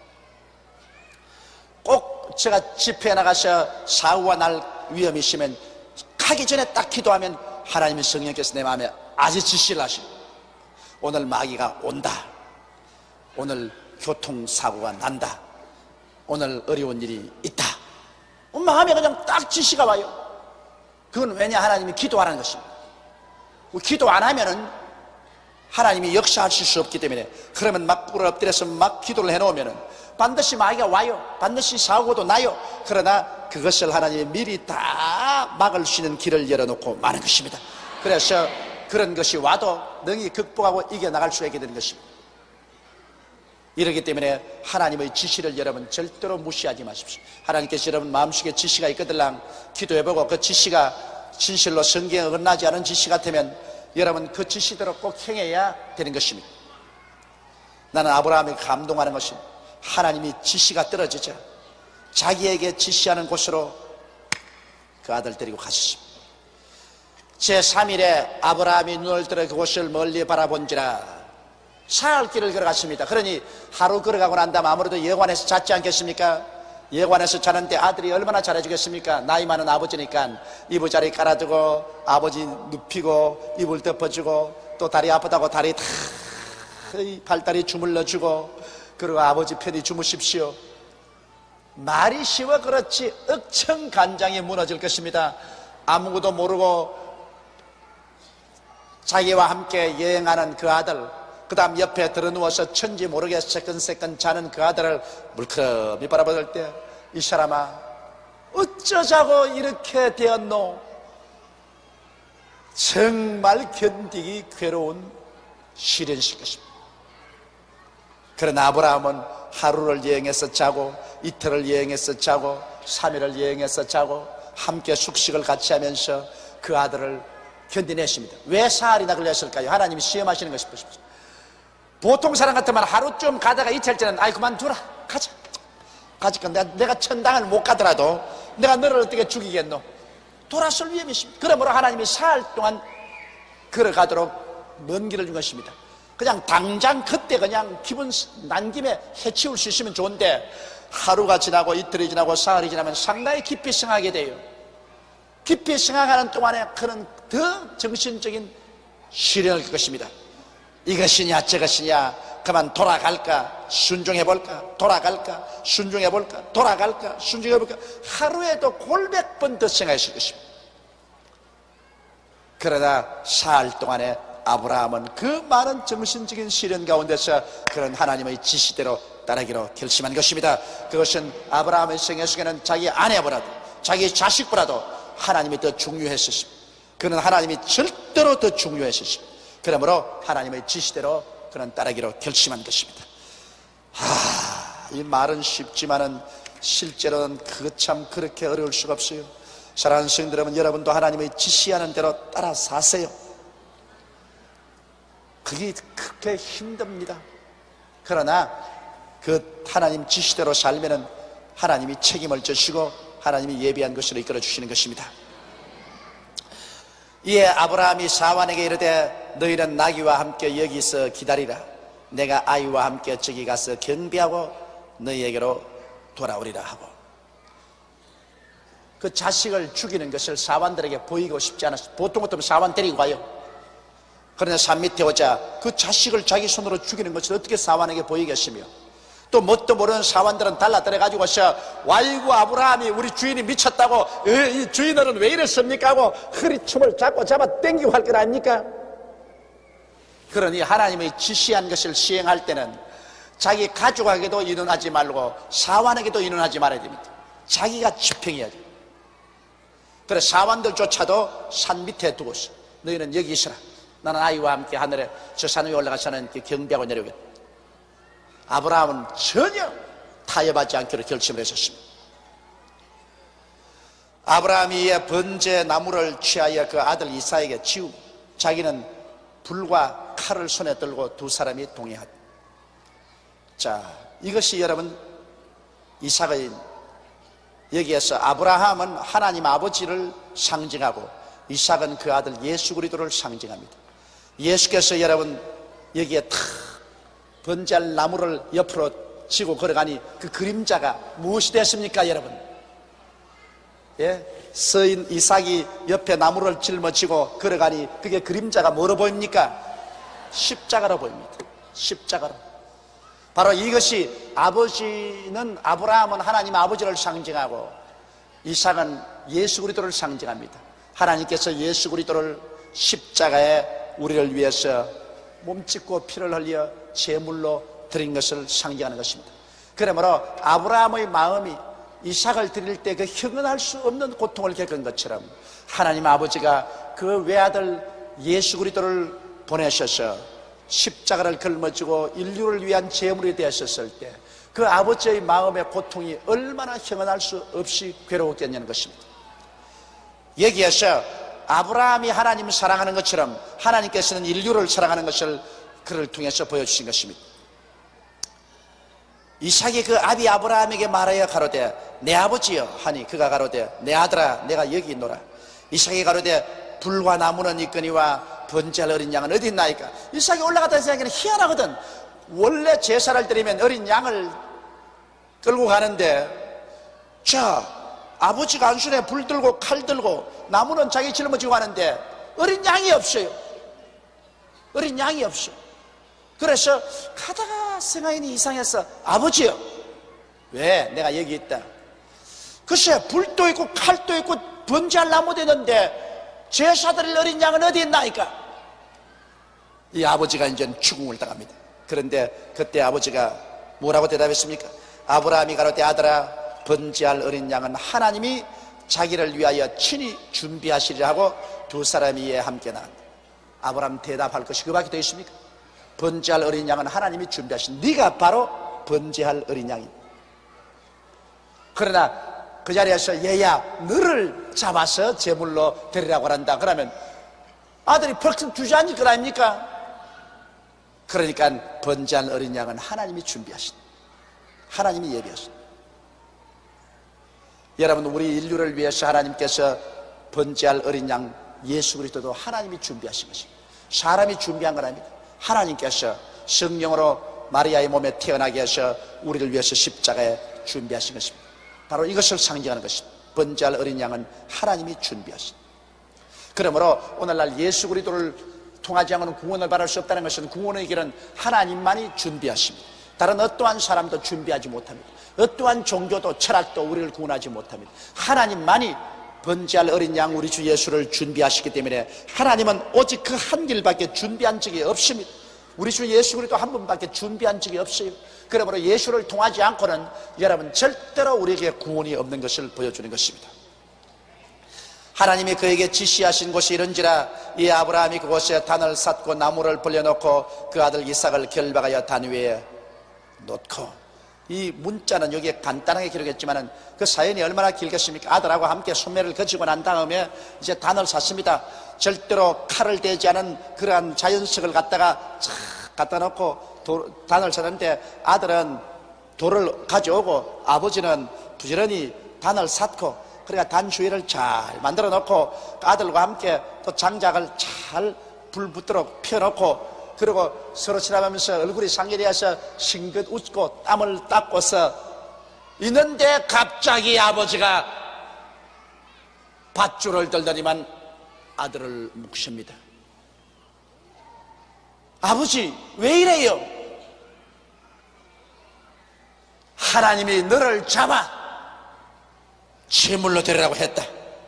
꼭 제가 집회에 나가서 사후와 날 위험이 있으면 가기 전에 딱 기도하면 하나님의 성령께서 내 마음에 아주 지시를 하시고, 오늘 마귀가 온다, 오늘 교통사고가 난다, 오늘 어려운 일이 있다, 마음에 그냥 딱 지시가 와요. 그건 왜냐? 하나님이 기도하라는 것입니다. 기도 안 하면은 하나님이 역사하실 수 없기 때문에. 그러면 막 꿇어 엎드려서 막 기도를 해놓으면은 반드시 마귀가 와요. 반드시 사고도 나요. 그러나 그것을 하나님이 미리 다 막을 수 있는 길을 열어놓고 마는 것입니다. 그래서 그런 것이 와도 능히 극복하고 이겨나갈 수가 있게 되는 것입니다. 이렇기 때문에 하나님의 지시를 여러분 절대로 무시하지 마십시오. 하나님께서 여러분 마음속에 지시가 있거들랑 기도해보고 그 지시가 진실로 성경에 어긋나지 않은 지시 같으면 여러분 그 지시대로 꼭 행해야 되는 것입니다. 나는 아브라함이 감동하는 것은 하나님이 지시가 떨어지자 자기에게 지시하는 곳으로 그 아들 데리고 가셨습니다. 제삼 일에 아브라함이 눈을 들어 그곳을 멀리 바라본지라 사흘 길을 걸어갔습니다. 그러니 하루 걸어가고 난 다음 아무래도 예관에서 잤지 않겠습니까? 예관에서 자는데 아들이 얼마나 잘해주겠습니까? 나이 많은 아버지니까 이부자리 깔아두고 아버지 눕히고 이불 덮어주고 또 다리 아프다고 다리 다 발다리 주물러주고 그리고 아버지 편히 주무십시오. 말이 쉬워 그렇지 억청 간장이 무너질 것입니다. 아무것도 모르고 자기와 함께 여행하는 그 아들, 그 다음 옆에 들어누워서 천지 모르게 새끈새끈 자는 그 아들을 물끄러미 바라볼 때 이 사람아 어쩌자고 이렇게 되었노? 정말 견디기 괴로운 시련일 것입니다. 그러나 아브라함은 하루를 여행해서 자고 이틀을 여행해서 자고 삼 일을 여행해서 자고 함께 숙식을 같이 하면서 그 아들을 견디냈습니다. 왜 사흘이나 걸렸을까요? 하나님이 시험하시는 것이 보십시오. 보통 사람 같으면 하루쯤 가다가 이틀째는 아이 그만두라 가자 가지까 내가, 내가 천당을 못 가더라도 내가 너를 어떻게 죽이겠노? 돌아설 위험이 있습니다. 그러므로 하나님이 사흘 동안 걸어가도록 먼 길을 준 것입니다. 그냥 당장 그때 그냥 기분 난 김에 해치울 수 있으면 좋은데 하루가 지나고 이틀이 지나고 사흘이 지나면 상당히 깊이 생각하게 돼요. 깊이 생각하는 동안에 그는 더 정신적인 시련을 겪을 것입니다. 이것이냐 저것이냐 그만 돌아갈까 순종해볼까 돌아갈까 순종해볼까 돌아갈까 순종해볼까 하루에도 골백 번 더 생각했을 것입니다. 그러나 사흘 동안에 아브라함은 그 많은 정신적인 시련 가운데서 그런 하나님의 지시대로 따르기로 결심한 것입니다. 그것은 아브라함의 생애 속에는 자기 아내보다도 자기 자식보다도 하나님이 더 중요했었습니다. 그는 하나님이 절대로 더 중요했었습니다. 그러므로 하나님의 지시대로 그는 따르기로 결심한 것입니다. 하, 이 말은 쉽지만은 실제로는 그 참 그렇게 어려울 수가 없어요. 사랑하는 성도들 여러분, 여러분도 하나님의 지시하는 대로 따라 사세요. 그게 그렇게 힘듭니다. 그러나 그 하나님 지시대로 살면은 하나님이 책임을 져주시고 하나님이 예비한 것으로 이끌어 주시는 것입니다. 이에 아브라함이 사환에게 이르되 너희는 나귀와 함께 여기서 기다리라. 내가 아이와 함께 저기 가서 경배하고 너희에게로 돌아오리라 하고, 그 자식을 죽이는 것을 사환들에게 보이고 싶지 않았어요. 보통 같으면 사환 데리고 가요. 그러나 산 밑에 오자 그 자식을 자기 손으로 죽이는 것을 어떻게 사환에게 보이겠으며, 또 뭣도 모르는 사환들은 달라들어 가지고서 와이고 아브라함이 우리 주인이 미쳤다고 이 주인들은 왜 이랬습니까 하고 허리춤을 잡고 잡아 당기고 할 것 아닙니까? 그러니 하나님의 지시한 것을 시행할 때는 자기 가족에게도 인원하지 말고 사환에게도 인원하지 말아야 됩니다. 자기가 집행해야 돼요. 그래 사환들조차도 산 밑에 두고서 너희는 여기 있으라. 나는 아이와 함께 하늘에 저 산 위에 올라가서는 경배하고 내려오겠다. 아브라함은 전혀 타협하지 않기로 결심을 했었습니다. 아브라함이 이에 번제 나무를 취하여 그 아들 이삭에게 지우고 자기는 불과 칼을 손에 들고 두 사람이 동행하다. 자, 이것이 여러분 이삭의, 여기에서 아브라함은 하나님 아버지를 상징하고 이삭은 그 아들 예수 그리스도를 상징합니다. 예수께서 여러분 여기에 탁 번제할 나무를 옆으로 지고 걸어가니 그 그림자가 무엇이 됐습니까 여러분? 예? 서인 이삭이 옆에 나무를 짊어지고 걸어가니 그게 그림자가 뭐로 보입니까? 십자가로 보입니다. 십자가로. 바로 이것이, 아버지는, 아브라함은 하나님 아버지를 상징하고 이삭은 예수 그리스도를 상징합니다. 하나님께서 예수 그리스도를 십자가에 우리를 위해서 몸짓고 피를 흘려 제물로 드린 것을 상징하는 것입니다. 그러므로 아브라함의 마음이 이삭을 드릴 때 그 형언할 수 없는 고통을 겪은 것처럼 하나님 아버지가 그 외아들 예수 그리스도를 보내셔서 십자가를 걸머쥐고 인류를 위한 제물이 되었을 때 그 아버지의 마음의 고통이 얼마나 형언할 수 없이 괴로웠겠냐는 것입니다. 여기에서 아브라함이 하나님을 사랑하는 것처럼 하나님께서는 인류를 사랑하는 것을 그를 통해서 보여주신 것입니다. 이삭이 그 아비 아브라함에게 말하여 가로되 내 아버지여 하니 그가 가로되 내 아들아 내가 여기 있노라. 이삭이 가로되 불과 나무는 있거니와 번제할 어린 양은 어디 있나이까. 이삭이 올라갔다 생각하기는 희한하거든. 원래 제사를 드리면 어린 양을 끌고 가는데 자 아버지가 안순에 불 들고 칼 들고 나무는 자기 짊어지고 가는데 어린 양이 없어요. 어린 양이 없어요. 그래서 가다가 생각이 이상해서 아버지요 왜 내가 여기 있다. 글쎄 불도 있고 칼도 있고 번제할 나무도 있는데 제사드릴 어린 양은 어디 있나이까. 이 아버지가 이제 죽음을 당합니다. 그런데 그때 아버지가 뭐라고 대답했습니까? 아브라함이 가로되 아들아 번제할 어린 양은 하나님이 자기를 위하여 친히 준비하시리라 하고 두 사람이 이에 함께 나간다. 아브라함 대답할 것이 그밖에 더 있습니까? 번제할 어린 양은 하나님이 준비하신, 네가 바로 번제할 어린 양이다. 그러나 그 자리에서 얘야 너를 잡아서 제물로 드리라고 한다. 그러면 아들이 벌써 주저앉을 것 아닙니까? 그러니까 번제할 어린 양은 하나님이 준비하신, 하나님이 예비하신. 여러분 우리 인류를 위해서 하나님께서 번제할 어린 양 예수 그리스도도 하나님이 준비하신 것입니다. 사람이 준비한 건 아닙니다. 하나님께서 성령으로 마리아의 몸에 태어나게 해서 우리를 위해서 십자가에 준비하신 것입니다. 바로 이것을 상징하는 것입니다. 번제할 어린 양은 하나님이 준비하신. 그러므로 오늘날 예수 그리스도를 통하지 않고는 구원을 받을 수 없다는 것은 구원의 길은 하나님만이 준비하십니다. 다른 어떠한 사람도 준비하지 못합니다. 어떠한 종교도 철학도 우리를 구원하지 못합니다. 하나님만이 번제할 어린 양 우리 주 예수를 준비하시기 때문에 하나님은 오직 그 한 길밖에 준비한 적이 없습니다. 우리 주 예수 그리스도 한 분밖에 준비한 적이 없어요. 그러므로 예수를 통하지 않고는 여러분 절대로 우리에게 구원이 없는 것을 보여주는 것입니다. 하나님이 그에게 지시하신 곳이 이런지라 이 아브라함이 그곳에 단을 쌓고 나무를 벌려놓고 그 아들 이삭을 결박하여 단 위에 놓고. 이 문자는 여기에 간단하게 기록했지만은 그 사연이 얼마나 길겠습니까? 아들하고 함께 소매를 거치고 난 다음에 이제 단을 샀습니다. 절대로 칼을 대지 않은 그러한 자연석을 갖다가 착 갖다 놓고 도, 단을 샀는데 아들은 돌을 가져오고 아버지는 부지런히 단을 샀고 그러니까 단 주위를 잘 만들어 놓고 아들과 함께 또 장작을 잘 불 붙도록 펴놓고 그리고 서로 지나가면서 얼굴이 상기되어서 싱긋 웃고 땀을 닦고서 있는데 갑자기 아버지가 밧줄을 들더니만 아들을 묵십니다. 아버지 왜 이래요? 하나님이 너를 잡아 제물로 드리라고 했다.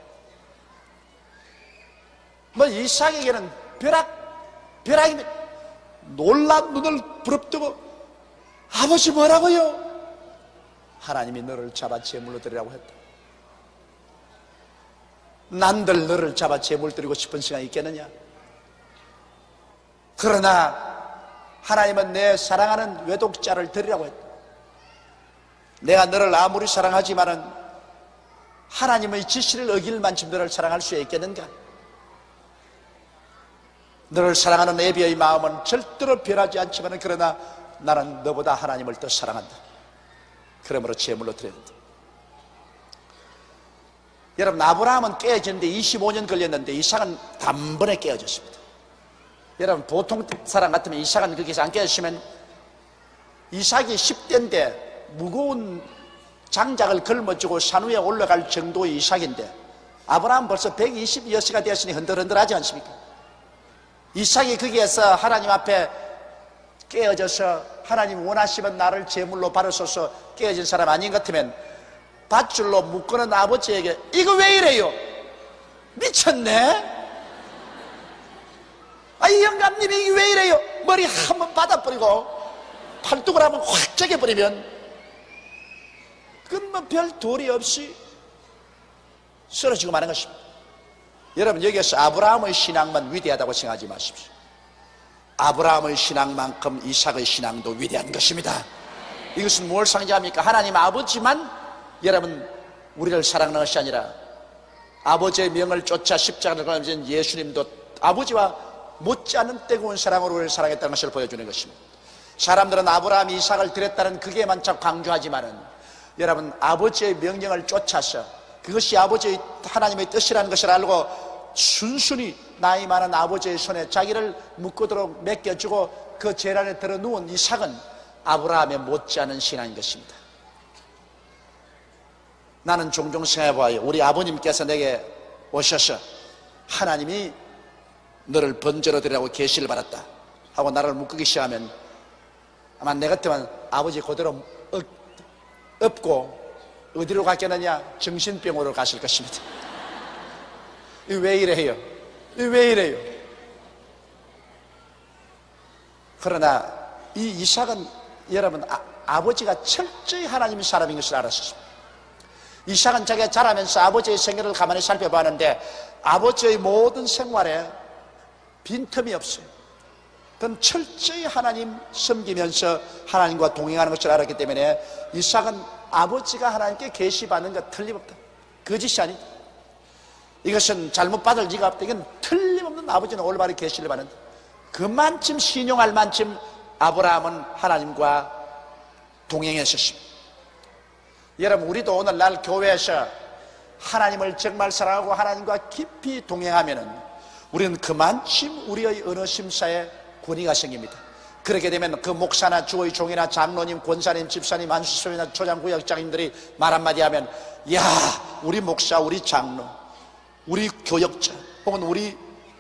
뭐 이삭에게는 벼락 벼락입니다. 놀란 눈을 부릅뜨고 아버지 뭐라고요? 하나님이 너를 잡아 제물로 드리라고 했다. 난들 너를 잡아 제물 드리고 싶은 생각이 있겠느냐? 그러나 하나님은 내 사랑하는 외독자를 드리라고 했다. 내가 너를 아무리 사랑하지만은 하나님의 지시를 어길 만큼 너를 사랑할 수 있겠는가? 너를 사랑하는 애비의 마음은 절대로 변하지 않지만 그러나 나는 너보다 하나님을 더 사랑한다. 그러므로 제물로 드려야 된다. 여러분 아브라함은 깨어지는데 이십오 년 걸렸는데 이삭은 단번에 깨어졌습니다. 여러분 보통 사람 같으면 이삭은 그렇게 안 깨어지면 이삭이 십 대인데 무거운 장작을 걸머쥐고 산 위에 올라갈 정도의 이삭인데 아브라함 벌써 백이십여 세가 되었으니 흔들흔들하지 않습니까? 이삭이 거기에서 하나님 앞에 깨어져서 하나님 원하시면 나를 제물로 바르소서 깨어진 사람 아닌 것 같으면 밧줄로 묶어놓은 아버지에게 이거 왜 이래요? 미쳤네? 아, 이 영감님이 이게 왜 이래요? 머리 한번 받아버리고 팔뚝을 한번 확 쪼개버리면 그건 뭐 별 도리 없이 쓰러지고 마는 것입니다. 여러분, 여기에서 아브라함의 신앙만 위대하다고 생각하지 마십시오. 아브라함의 신앙만큼 이삭의 신앙도 위대한 것입니다. 이것은 무엇을 상징합니까? 하나님 아버지만 여러분 우리를 사랑하는 것이 아니라 아버지의 명을 쫓아 십자가를 걸으신 예수님도 아버지와 못지않은 뜨거운 사랑으로 우리를 사랑했다는 것을 보여주는 것입니다. 사람들은 아브라함이 이삭을 드렸다는 그게만 자꾸 강조하지만은 여러분 아버지의 명령을 쫓아서 그것이 아버지의 하나님의 뜻이라는 것을 알고 순순히 나이 많은 아버지의 손에 자기를 묶도록 맡겨주고 그 제란에 들어 누운 이삭은 아브라함의 못지않은 신앙인 것입니다. 나는 종종 생각해봐요. 우리 아버님께서 내게 오셔서 하나님이 너를 번제로 드리라고 계시를 받았다 하고 나를 묶기 시작하면 아마 내 같으면 아버지 그대로 업, 업고 어디로 갔겠느냐? 정신병원으로 가실 것입니다. 이 왜 이래요? 이 왜 이래요? 그러나 이 이삭은 여러분 아, 아버지가 철저히 하나님의 사람인 것을 알았습니다. 이삭은 자기가 자라면서 아버지의 생애를 가만히 살펴봤는데 아버지의 모든 생활에 빈틈이 없어요. 그건 철저히 하나님 섬기면서 하나님과 동행하는 것을 알았기 때문에 이삭은 아버지가 하나님께 계시받는 것 틀림없다. 거짓이 아니다. 이것은 잘못 받을 리가 없다. 이건 틀림없는 아버지는 올바르게 계시를 받는다. 그만큼 신용할 만큼 아브라함은 하나님과 동행했었습니다. 여러분, 우리도 오늘날 교회에서 하나님을 정말 사랑하고 하나님과 깊이 동행하면은 우리는 그만큼 우리의 어느 심사에 권위가 생깁니다. 그렇게 되면 그 목사나 주의 종이나 장로님, 권사님, 집사님, 안수사님이나 초장구역장님들이 말 한마디 하면 야, 우리 목사, 우리 장로, 우리 교역자 혹은 우리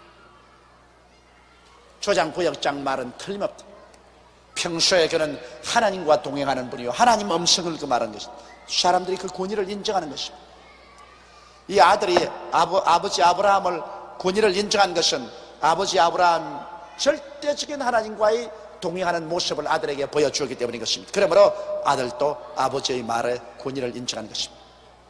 초장구역장 말은 틀림없다. 평소에 그는 하나님과 동행하는 분이요 하나님 음성을 그 말하는 것입니다. 사람들이 그 권위를 인정하는 것입니다. 이 아들이 아버, 아버지 아브라함을 권위를 인정한 것은 아버지 아브라함 절대적인 하나님과의 동행하는 모습을 아들에게 보여주었기 때문인 것입니다. 그러므로 아들도 아버지의 말에 권위를 인정하는 것입니다.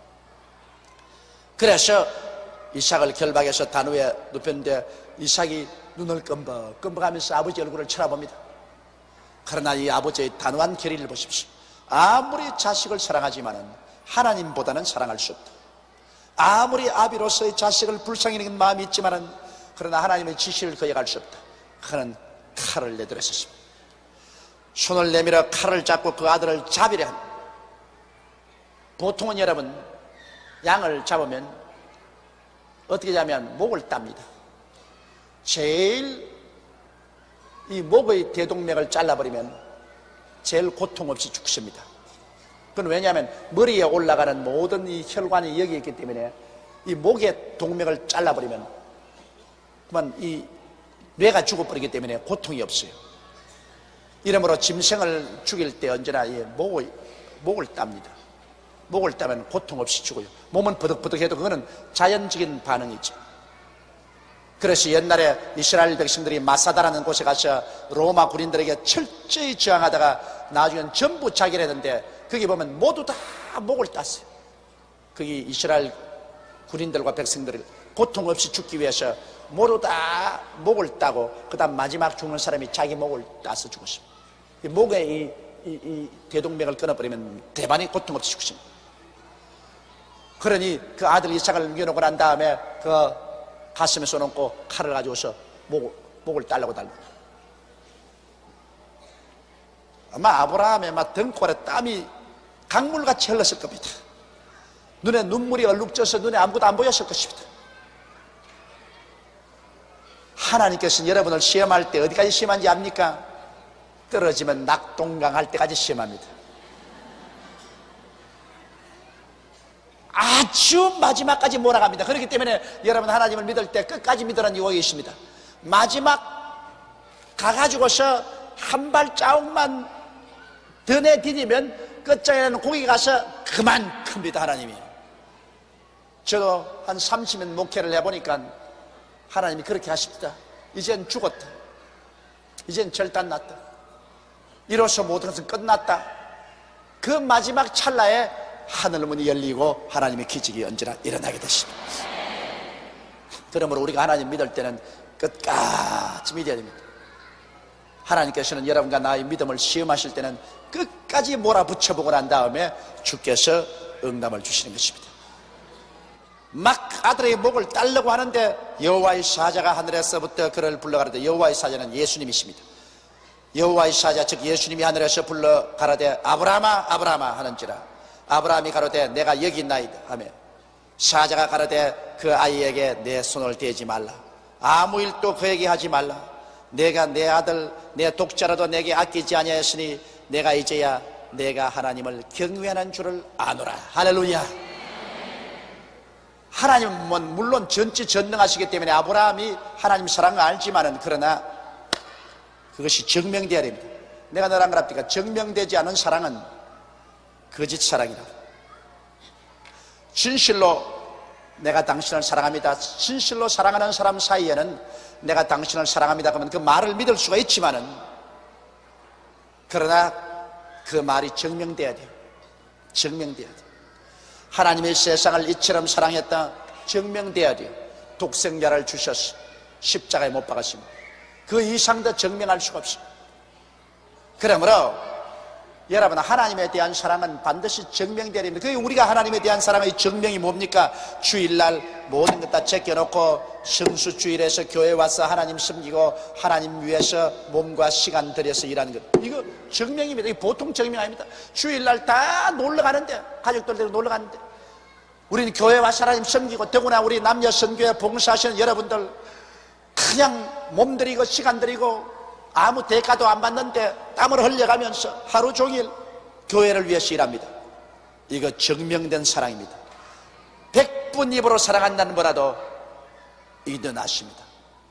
그래서 이삭을 결박해서 단위에 눕혔는데 이삭이 눈을 끔벅끔벅하면서 아버지 얼굴을 쳐다봅니다. 그러나 이 아버지의 단호한 결의를 보십시오. 아무리 자식을 사랑하지만은 하나님보다는 사랑할 수 없다. 아무리 아비로서의 자식을 불쌍히 여기는 마음이 있지만은 그러나 하나님의 지시를 거역할 수 없다. 그는 칼을 내들었습니다. 손을 내밀어 칼을 잡고 그 아들을 잡으려 합니다. 보통은 여러분 양을 잡으면 어떻게 하면 목을 땁니다. 제일 이 목의 대동맥을 잘라버리면 제일 고통 없이 죽습니다. 그건 왜냐하면 머리에 올라가는 모든 이 혈관이 여기 있기 때문에 이 목의 동맥을 잘라버리면 그만 이 뇌가 죽어버리기 때문에 고통이 없어요. 이러므로 짐승을 죽일 때 언제나 이 목을, 목을 땁니다. 목을 따면 고통 없이 죽어요. 몸은 버덕버덕해도 그거는 자연적인 반응이죠. 그래서 옛날에 이스라엘 백성들이 마사다라는 곳에 가서 로마 군인들에게 철저히 저항하다가 나중엔 전부 자결했는데 거기 보면 모두 다 목을 땄어요. 거기 이스라엘 군인들과 백성들을 고통 없이 죽기 위해서 모두 다 목을 따고 그 다음 마지막 죽는 사람이 자기 목을 따서 죽었습니다. 이 목에 이, 이, 이 대동맥을 끊어버리면 대반이 고통 없이 죽습니다. 그러니 그 아들 이삭을 옮겨놓고 난 다음에 그 가슴에 쏘놓고 칼을 가져오서 목을, 목을 따려고 달라. 아마 아브라함의 막 등골에 땀이 강물같이 흘렀을 겁니다. 눈에 눈물이 얼룩져서 눈에 아무것도 안 보였을 것입니다. 하나님께서는 여러분을 시험할 때 어디까지 시험한지 압니까? 떨어지면 낙동강할 때까지 시험합니다. 아주 아주 마지막까지 몰아갑니다. 그렇기 때문에 여러분 하나님을 믿을 때 끝까지 믿으라는 유혹이 있습니다. 마지막 가가지고서 한 발자국만 더 내디디면 끝장에는 고기 가서 그만 큽니다. 하나님이. 저도 한 삼십 년 목회를 해보니까 하나님이 그렇게 하십니다. 이젠 죽었다. 이젠 절단났다. 이로써 모든 것은 끝났다. 그 마지막 찰나에 하늘 문이 열리고 하나님의 기적이 언제나 일어나게 되십니다. 그러므로 우리가 하나님 믿을 때는 끝까지 믿어야 됩니다. 하나님께서는 여러분과 나의 믿음을 시험하실 때는 끝까지 몰아붙여보고 난 다음에 주께서 응답을 주시는 것입니다. 막 아들의 목을 따려고 하는데 여호와의 사자가 하늘에서부터 그를 불러가라되, 여호와의 사자는 예수님이십니다. 여호와의 사자 즉 예수님이 하늘에서 불러 가라되 아브라함아 아브라함아 하는지라. 아브라함이 가로되 내가 여기 있나이다 하며, 사자가 가로되 그 아이에게 내 손을 대지 말라. 아무 일도 그에게 하지 말라. 내가 내 아들 내 독자라도 내게 아끼지 아니하였으니 내가 이제야 내가 하나님을 경외하는 줄을 아노라. 할렐루야. 하나님은 물론 전지전능하시기 때문에 아브라함이 하나님 사랑을 알지만은, 그러나 그것이 증명되어야 됩니다. 내가 너랑 그럽니까? 증명되지 않은 사랑은 거짓 사랑이다. 진실로 내가 당신을 사랑합니다, 진실로 사랑하는 사람 사이에는 내가 당신을 사랑합니다 그러면 그 말을 믿을 수가 있지만은, 그러나 그 말이 증명돼야 돼요. 증명돼야 돼요. 하나님의 세상을 이처럼 사랑했다, 증명돼야 돼요. 독생자를 주셨어, 십자가에 못 박았습니다. 그 이상 더 증명할 수가 없습니다. 그러므로 여러분, 하나님에 대한 사랑은 반드시 증명되어야 됩니다. 그게 우리가 하나님에 대한 사랑의 증명이 뭡니까? 주일날 모든 것 다 제껴놓고 성수주일에서 교회 와서 하나님 섬기고 하나님 위해서 몸과 시간 들여서 일하는 것, 이거 증명입니다. 이거 보통 증명 아닙니다. 주일날 다 놀러 가는데, 가족들대로 놀러 가는데, 우리는 교회 와서 하나님 섬기고, 더구나 우리 남녀 선교회 봉사하시는 여러분들 그냥 몸 들이고 시간 들이고 아무 대가도 안 받는데 땀을 흘려가면서 하루 종일 교회를 위해서 일합니다. 이거 증명된 사랑입니다. 백분 입으로 사랑한다는 보다도 이게 더 낫습니다.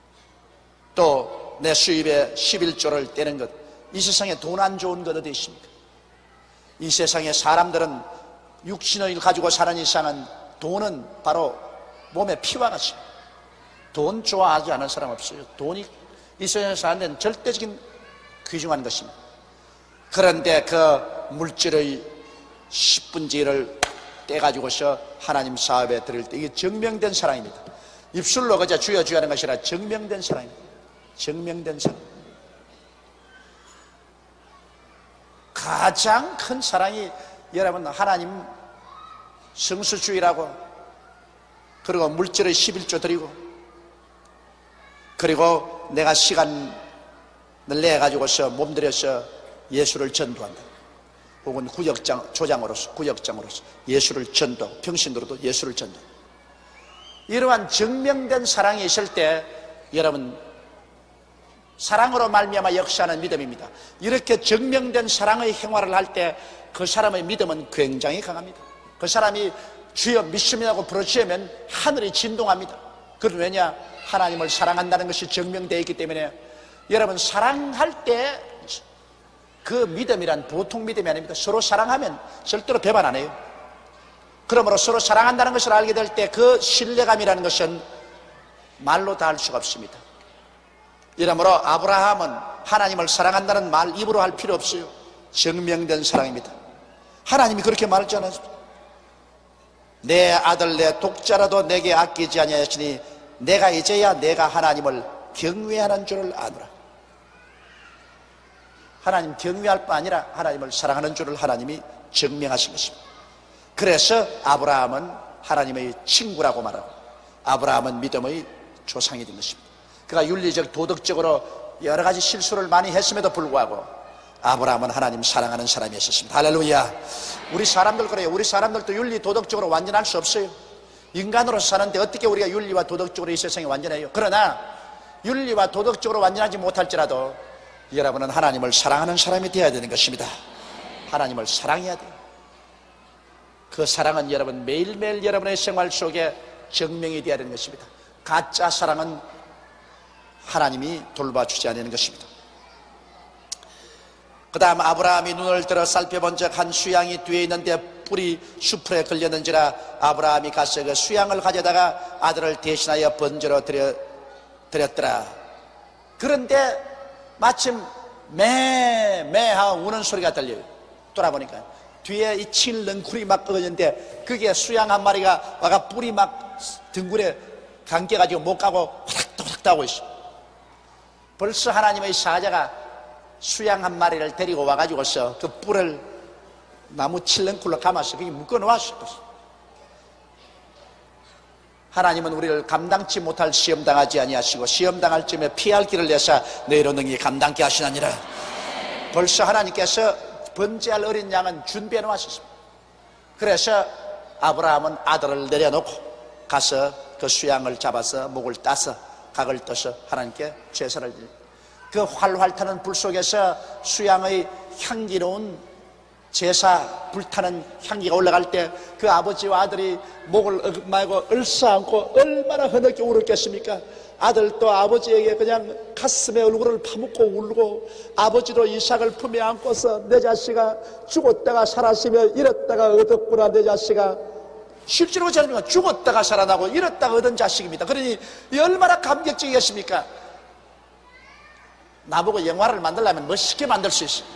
또 내 수입에 십일조를 떼는 것, 이 세상에 돈 안 좋은 것 어디 있습니까? 이 세상에 사람들은 육신을 가지고 사는 이상은 돈은 바로 몸에 피와 같습니다. 돈 좋아하지 않은 사람 없어요. 돈이 이 세상에 사는 데는 절대적인 귀중한 것입니다. 그런데 그 물질의 십분의 일을 떼가지고서 하나님 사업에 드릴 때 이게 증명된 사랑입니다. 입술로 그저 주여 주여 하는 것이 아니라 증명된 사랑입니다. 증명된 사랑. 가장 큰 사랑이 여러분, 하나님 성수주의라고, 그리고 물질의 십일조 드리고, 그리고 내가 시간을 내가지고서 몸들여서 예수를 전도한다. 혹은 구역장, 조장으로서, 구역장으로서 예수를 전도, 평신도로도 예수를 전도. 이러한 증명된 사랑이 있을 때 여러분, 사랑으로 말미암아 역사하는 믿음입니다. 이렇게 증명된 사랑의 행화를 할 때 그 사람의 믿음은 굉장히 강합니다. 그 사람이 주여 믿습니다고 부르짖으면 하늘이 진동합니다. 그건 왜냐? 하나님을 사랑한다는 것이 증명되어 있기 때문에. 여러분, 사랑할 때 그 믿음이란 보통 믿음이 아닙니다. 서로 사랑하면 절대로 배반 안 해요. 그러므로 서로 사랑한다는 것을 알게 될 때 그 신뢰감이라는 것은 말로 다 할 수가 없습니다. 이러므로 아브라함은 하나님을 사랑한다는 말 입으로 할 필요 없어요. 증명된 사랑입니다. 하나님이 그렇게 말하지 않았습니까? 내 아들 내 독자라도 내게 아끼지 아니하였으니 내가 이제야 내가 하나님을 경외하는 줄을 아노라. 하나님 경외할 뿐 아니라 하나님을 사랑하는 줄을 하나님이 증명하신 것입니다. 그래서 아브라함은 하나님의 친구라고 말하고, 아브라함은 믿음의 조상이 된 것입니다. 그가 윤리적 도덕적으로 여러 가지 실수를 많이 했음에도 불구하고 아브라함은 하나님 사랑하는 사람이었습니다. 할렐루야. 우리 사람들 그래요. 우리 사람들도 윤리 도덕적으로 완전할 수 없어요. 인간으로 사는데 어떻게 우리가 윤리와 도덕적으로 이 세상에 완전해요? 그러나 윤리와 도덕적으로 완전하지 못할지라도 여러분은 하나님을 사랑하는 사람이 되어야 되는 것입니다. 하나님을 사랑해야 돼요. 그 사랑은 여러분 매일매일 여러분의 생활 속에 증명이 되어야 하는 것입니다. 가짜 사랑은 하나님이 돌봐주지 않는 것입니다. 그 다음 아브라함이 눈을 들어 살펴본 적 한 수양이 뒤에 있는데 뿔이 수풀에 걸렸는지라 아브라함이 가서 그 수양을 가져다가 아들을 대신하여 번제로 드려, 드렸더라. 그런데 마침 매매하고 우는 소리가 들려요. 돌아보니까 뒤에 이 칠렁쿨이 막 꺼졌는데 그게 수양 한 마리가 와가 뿔이 막 등굴에 감겨가지고 못 가고 호닥호닥 하고 있어. 벌써 하나님의 사자가 수양 한 마리를 데리고 와가지고서 그 뿔을 나무 칠렁쿨로 감아서 그게 묶어놓았어. 하나님은 우리를 감당치 못할 시험 당하지 아니하시고 시험 당할 쯤에 피할 길을 내사 너희로 능히 감당케 하시나니라. 벌써 하나님께서 번제할 어린 양은 준비해 놓았습니다. 그래서 아브라함은 아들을 내려놓고 가서 그 수양을 잡아서 목을 따서 각을 떠서 하나님께 제사를 드립니다. 그 활활 타는 불 속에서 수양의 향기로운 제사 불타는 향기가 올라갈 때 그 아버지와 아들이 목을 말고 얼싸안고 얼마나 흐느끼 울었겠습니까? 아들도 아버지에게 그냥 가슴에 얼굴을 파묻고 울고, 아버지도 이삭을 품에 안고서 내 자식아 죽었다가 살았으며 잃었다가 얻었구나. 내 자식아, 실제로 저는 죽었다가 살아나고 잃었다가 얻은 자식입니다. 그러니 얼마나 감격적이겠습니까? 나보고 영화를 만들려면 멋있게 만들 수 있어.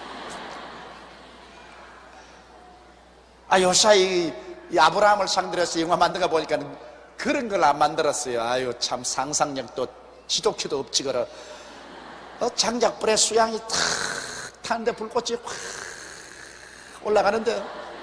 아, 요사이 이 아브라함을 상대로 해서 영화 만든 거 보니까 그런 걸 안 만들었어요. 아유, 참 상상력도 지독히도 없지거라. 어, 장작불에 수양이 탁 타는데 불꽃이 확 올라가는데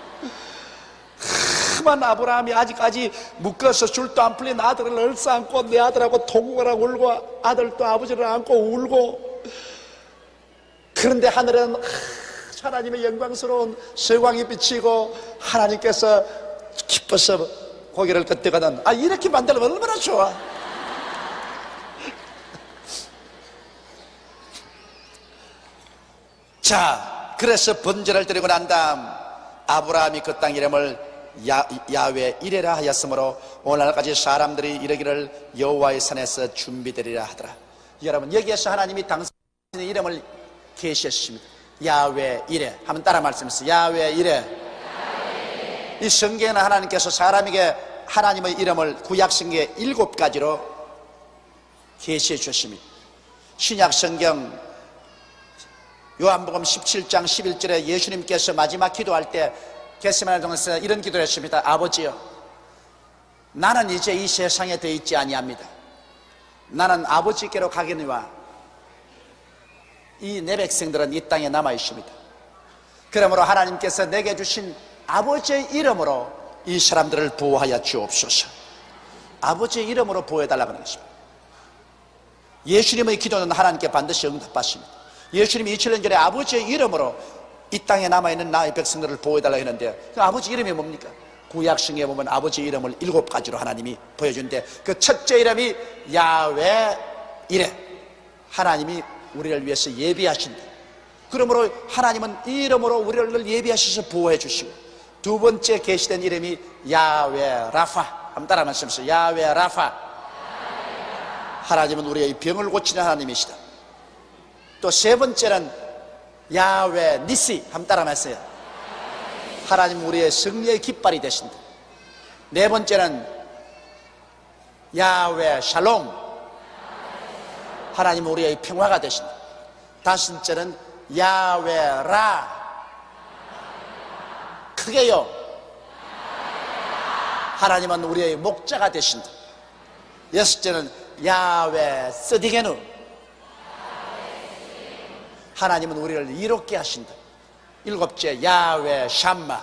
그만 아브라함이 아직까지 묶어서 줄도 안 풀린 아들을 얼싸안고 내 아들하고 통곡을 하고 울고 아들도 아버지를 안고 울고, 그런데 하늘은 하나님의 영광스러운 세광이 비치고 하나님께서 기뻐서 고개를 끄덕거든. 아, 이렇게 만들면 얼마나 좋아. 자, 그래서 번제를 드리고 난 다음 아브라함이 그 땅 이름을 야, 야외 이레라 하였으므로 오늘날까지 사람들이 이르기를 여호와의 산에서 준비되리라 하더라. 여러분, 여기에서 하나님이 당신의 이름을 계시했습니다. 야외 이레. 한번 따라 말씀하세요. 야외 이레. 이 성경에는 하나님께서 사람에게 하나님의 이름을 구약성경에 일곱 가지로 계시해 주셨습니다. 신약 성경 요한복음 십칠 장 십일 절에 예수님께서 마지막 기도할 때 겟세마네 동산에서 이런 기도를 했습니다. 아버지여, 나는 이제 이 세상에 더 있지 아니합니다. 나는 아버지께로 가겠니와 이 내 백성들은 이 땅에 남아 있습니다. 그러므로 하나님께서 내게 주신 아버지의 이름으로 이 사람들을 보호하여 주옵소서. 아버지의 이름으로 보호해달라는 것입니다. 예수님의 기도는 하나님께 반드시 응답받습니다. 예수님이 이천 년 전에 아버지의 이름으로 이 땅에 남아있는 나의 백성들을 보호해달라 했는데, 그 아버지 이름이 뭡니까? 구약성경에 보면 아버지 이름을 일곱 가지로 하나님이 보여주는데, 그 첫째 이름이 야외 이레. 하나님이 우리를 위해서 예비하신다. 그러므로 하나님은 이 이름으로 우리를 예비하셔서 보호해 주시고, 두 번째 계시된 이름이 야외 라파. 한번 따라 말씀하세요. 야외 라파. 하나님은 우리의 병을 고치는 하나님이시다. 또 세 번째는 야외 니시. 한번 따라 말씀하세요. 하나님은 우리의 승리의 깃발이 되신다. 네 번째는 야외 샬롬. 하나님은 우리의 평화가 되신다. 다섯째는 야외 라. 크게요. 하나님은 우리의 목자가 되신다. 여섯째는 야외 쓰디게누. 하나님은 우리를 이롭게 하신다. 일곱째 야외 샴마.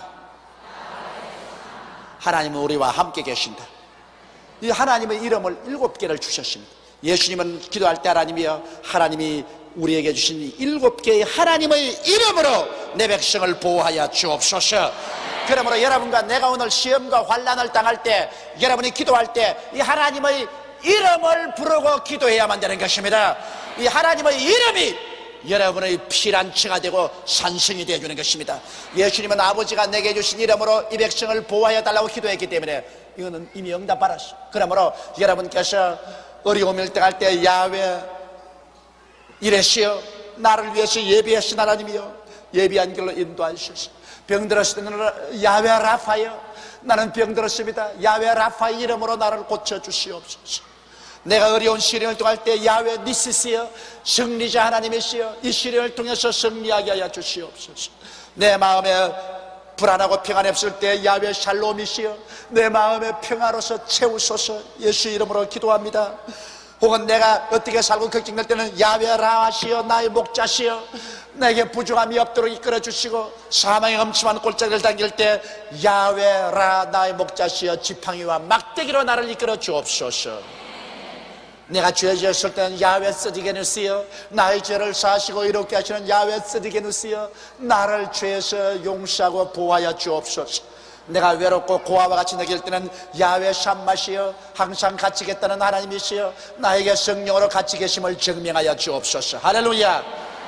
하나님은 우리와 함께 계신다. 이 하나님의 이름을 일곱 개를 주셨습니다. 예수님은 기도할 때 하나님이여, 하나님이 우리에게 주신 일곱 개의 하나님의 이름으로 내 백성을 보호하여 주옵소서. 그러므로 여러분과 내가 오늘 시험과 환난을 당할 때, 여러분이 기도할 때 이 하나님의 이름을 부르고 기도해야만 되는 것입니다. 이 하나님의 이름이 여러분의 피난처가 되고 산성이 되어주는 것입니다. 예수님은 아버지가 내게 주신 이름으로 이 백성을 보호하여 달라고 기도했기 때문에 이거는 이미 응답받았어. 그러므로 여러분께서 어려움을 당할 때 야훼 이레시여 나를 위해서 예비하신 하나님이여 예비한 길로 인도하시옵소서. 병들었을 때는 야훼 라파여 나는 병들었습니다. 야훼 라파의 이름으로 나를 고쳐주시옵소서. 내가 어려운 시련을 통할 때 야훼 니시시여 승리자 하나님이시여 이 시련을 통해서 승리하게 하여 주시옵소서. 내 마음에 불안하고 평안이 없을 때 야훼 샬롬이시여 내 마음에 평화로서 채우소서. 예수 이름으로 기도합니다. 혹은 내가 어떻게 살고 걱정될 때는 야훼 라하시여 나의 목자시여 내게 부족함이 없도록 이끌어 주시고 사망의 엄침한 골짜기를 당길 때 야훼 라 나의 목자시여 지팡이와 막대기로 나를 이끌어 주옵소서. 내가 죄 지었을 때는 야훼 스디게누스여 나의 죄를 사하시고 이롭게 하시는 야훼 스디게누스여 나를 죄에서 용서하고 보호하여 주옵소서. 내가 외롭고 고아와 같이 느낄 때는 야훼 샴마시여 항상 같이 계시다는 하나님이시여 나에게 성령으로 같이 계심을 증명하여 주옵소서. 할렐루야.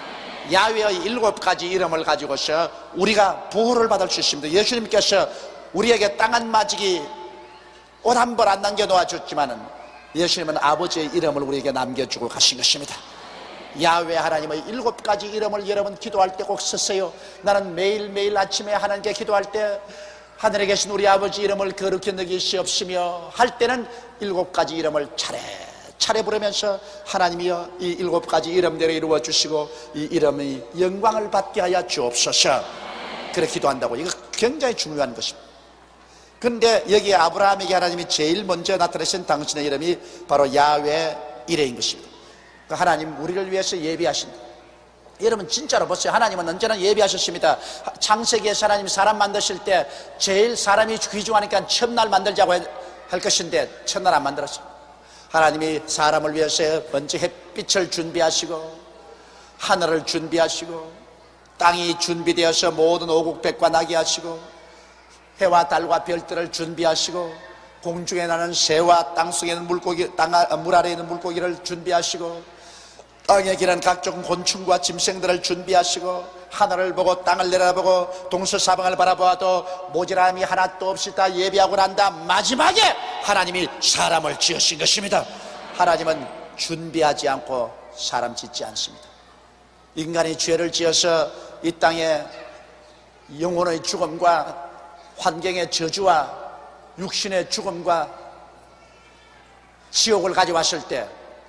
야훼의 일곱 가지 이름을 가지고서 우리가 보호를 받을 수 있습니다. 예수님께서 우리에게 땅 한 마지기 옷 한 벌 안 남겨놓아 줬지만은 예수님은 아버지의 이름을 우리에게 남겨주고 가신 것입니다. 야훼 하나님의 일곱 가지 이름을 여러분 기도할 때 꼭 쓰세요. 나는 매일매일 아침에 하나님께 기도할 때 하늘에 계신 우리 아버지 이름을 거룩히 여기시옵시며 할 때는 일곱 가지 이름을 차례 차례 부르면서 하나님이여 이 일곱 가지 이름대로 이루어 주시고 이 이름의 영광을 받게 하여 주옵소서. 그렇게 기도한다고. 이거 굉장히 중요한 것입니다. 그런데 여기 아브라함에게 하나님이 제일 먼저 나타내신 당신의 이름이 바로 야훼 이레인 것입니다. 하나님 우리를 위해서 예비하신다. 여러분 진짜로 보세요. 하나님은 언제나 예비하셨습니다. 창세기에서 하나님이 사람 만드실 때 제일 사람이 귀중하니까 첫날 만들자고 할 것인데 첫날 안 만들었어요. 하나님이 사람을 위해서 먼저 햇빛을 준비하시고 하늘을 준비하시고 땅이 준비되어서 모든 오국백과 나게 하시고 해와 달과 별들을 준비하시고 공중에 나는 새와 땅속에 있는 물고기, 땅, 물 아래에 있는 물고기를 준비하시고 땅에 기는 각종 곤충과 짐승들을 준비하시고 하늘을 보고 땅을 내려다보고 동서사방을 바라보아도 모자람이 하나도 없이 다 예비하고 난 다음 마지막에 하나님이 사람을 지으신 것입니다. 하나님은 준비하지 않고 사람 짓지 않습니다. 인간이 죄를 지어서 이 땅에 영혼의 죽음과 환경의 저주와 육신의 죽음과 지옥을 가져왔을 때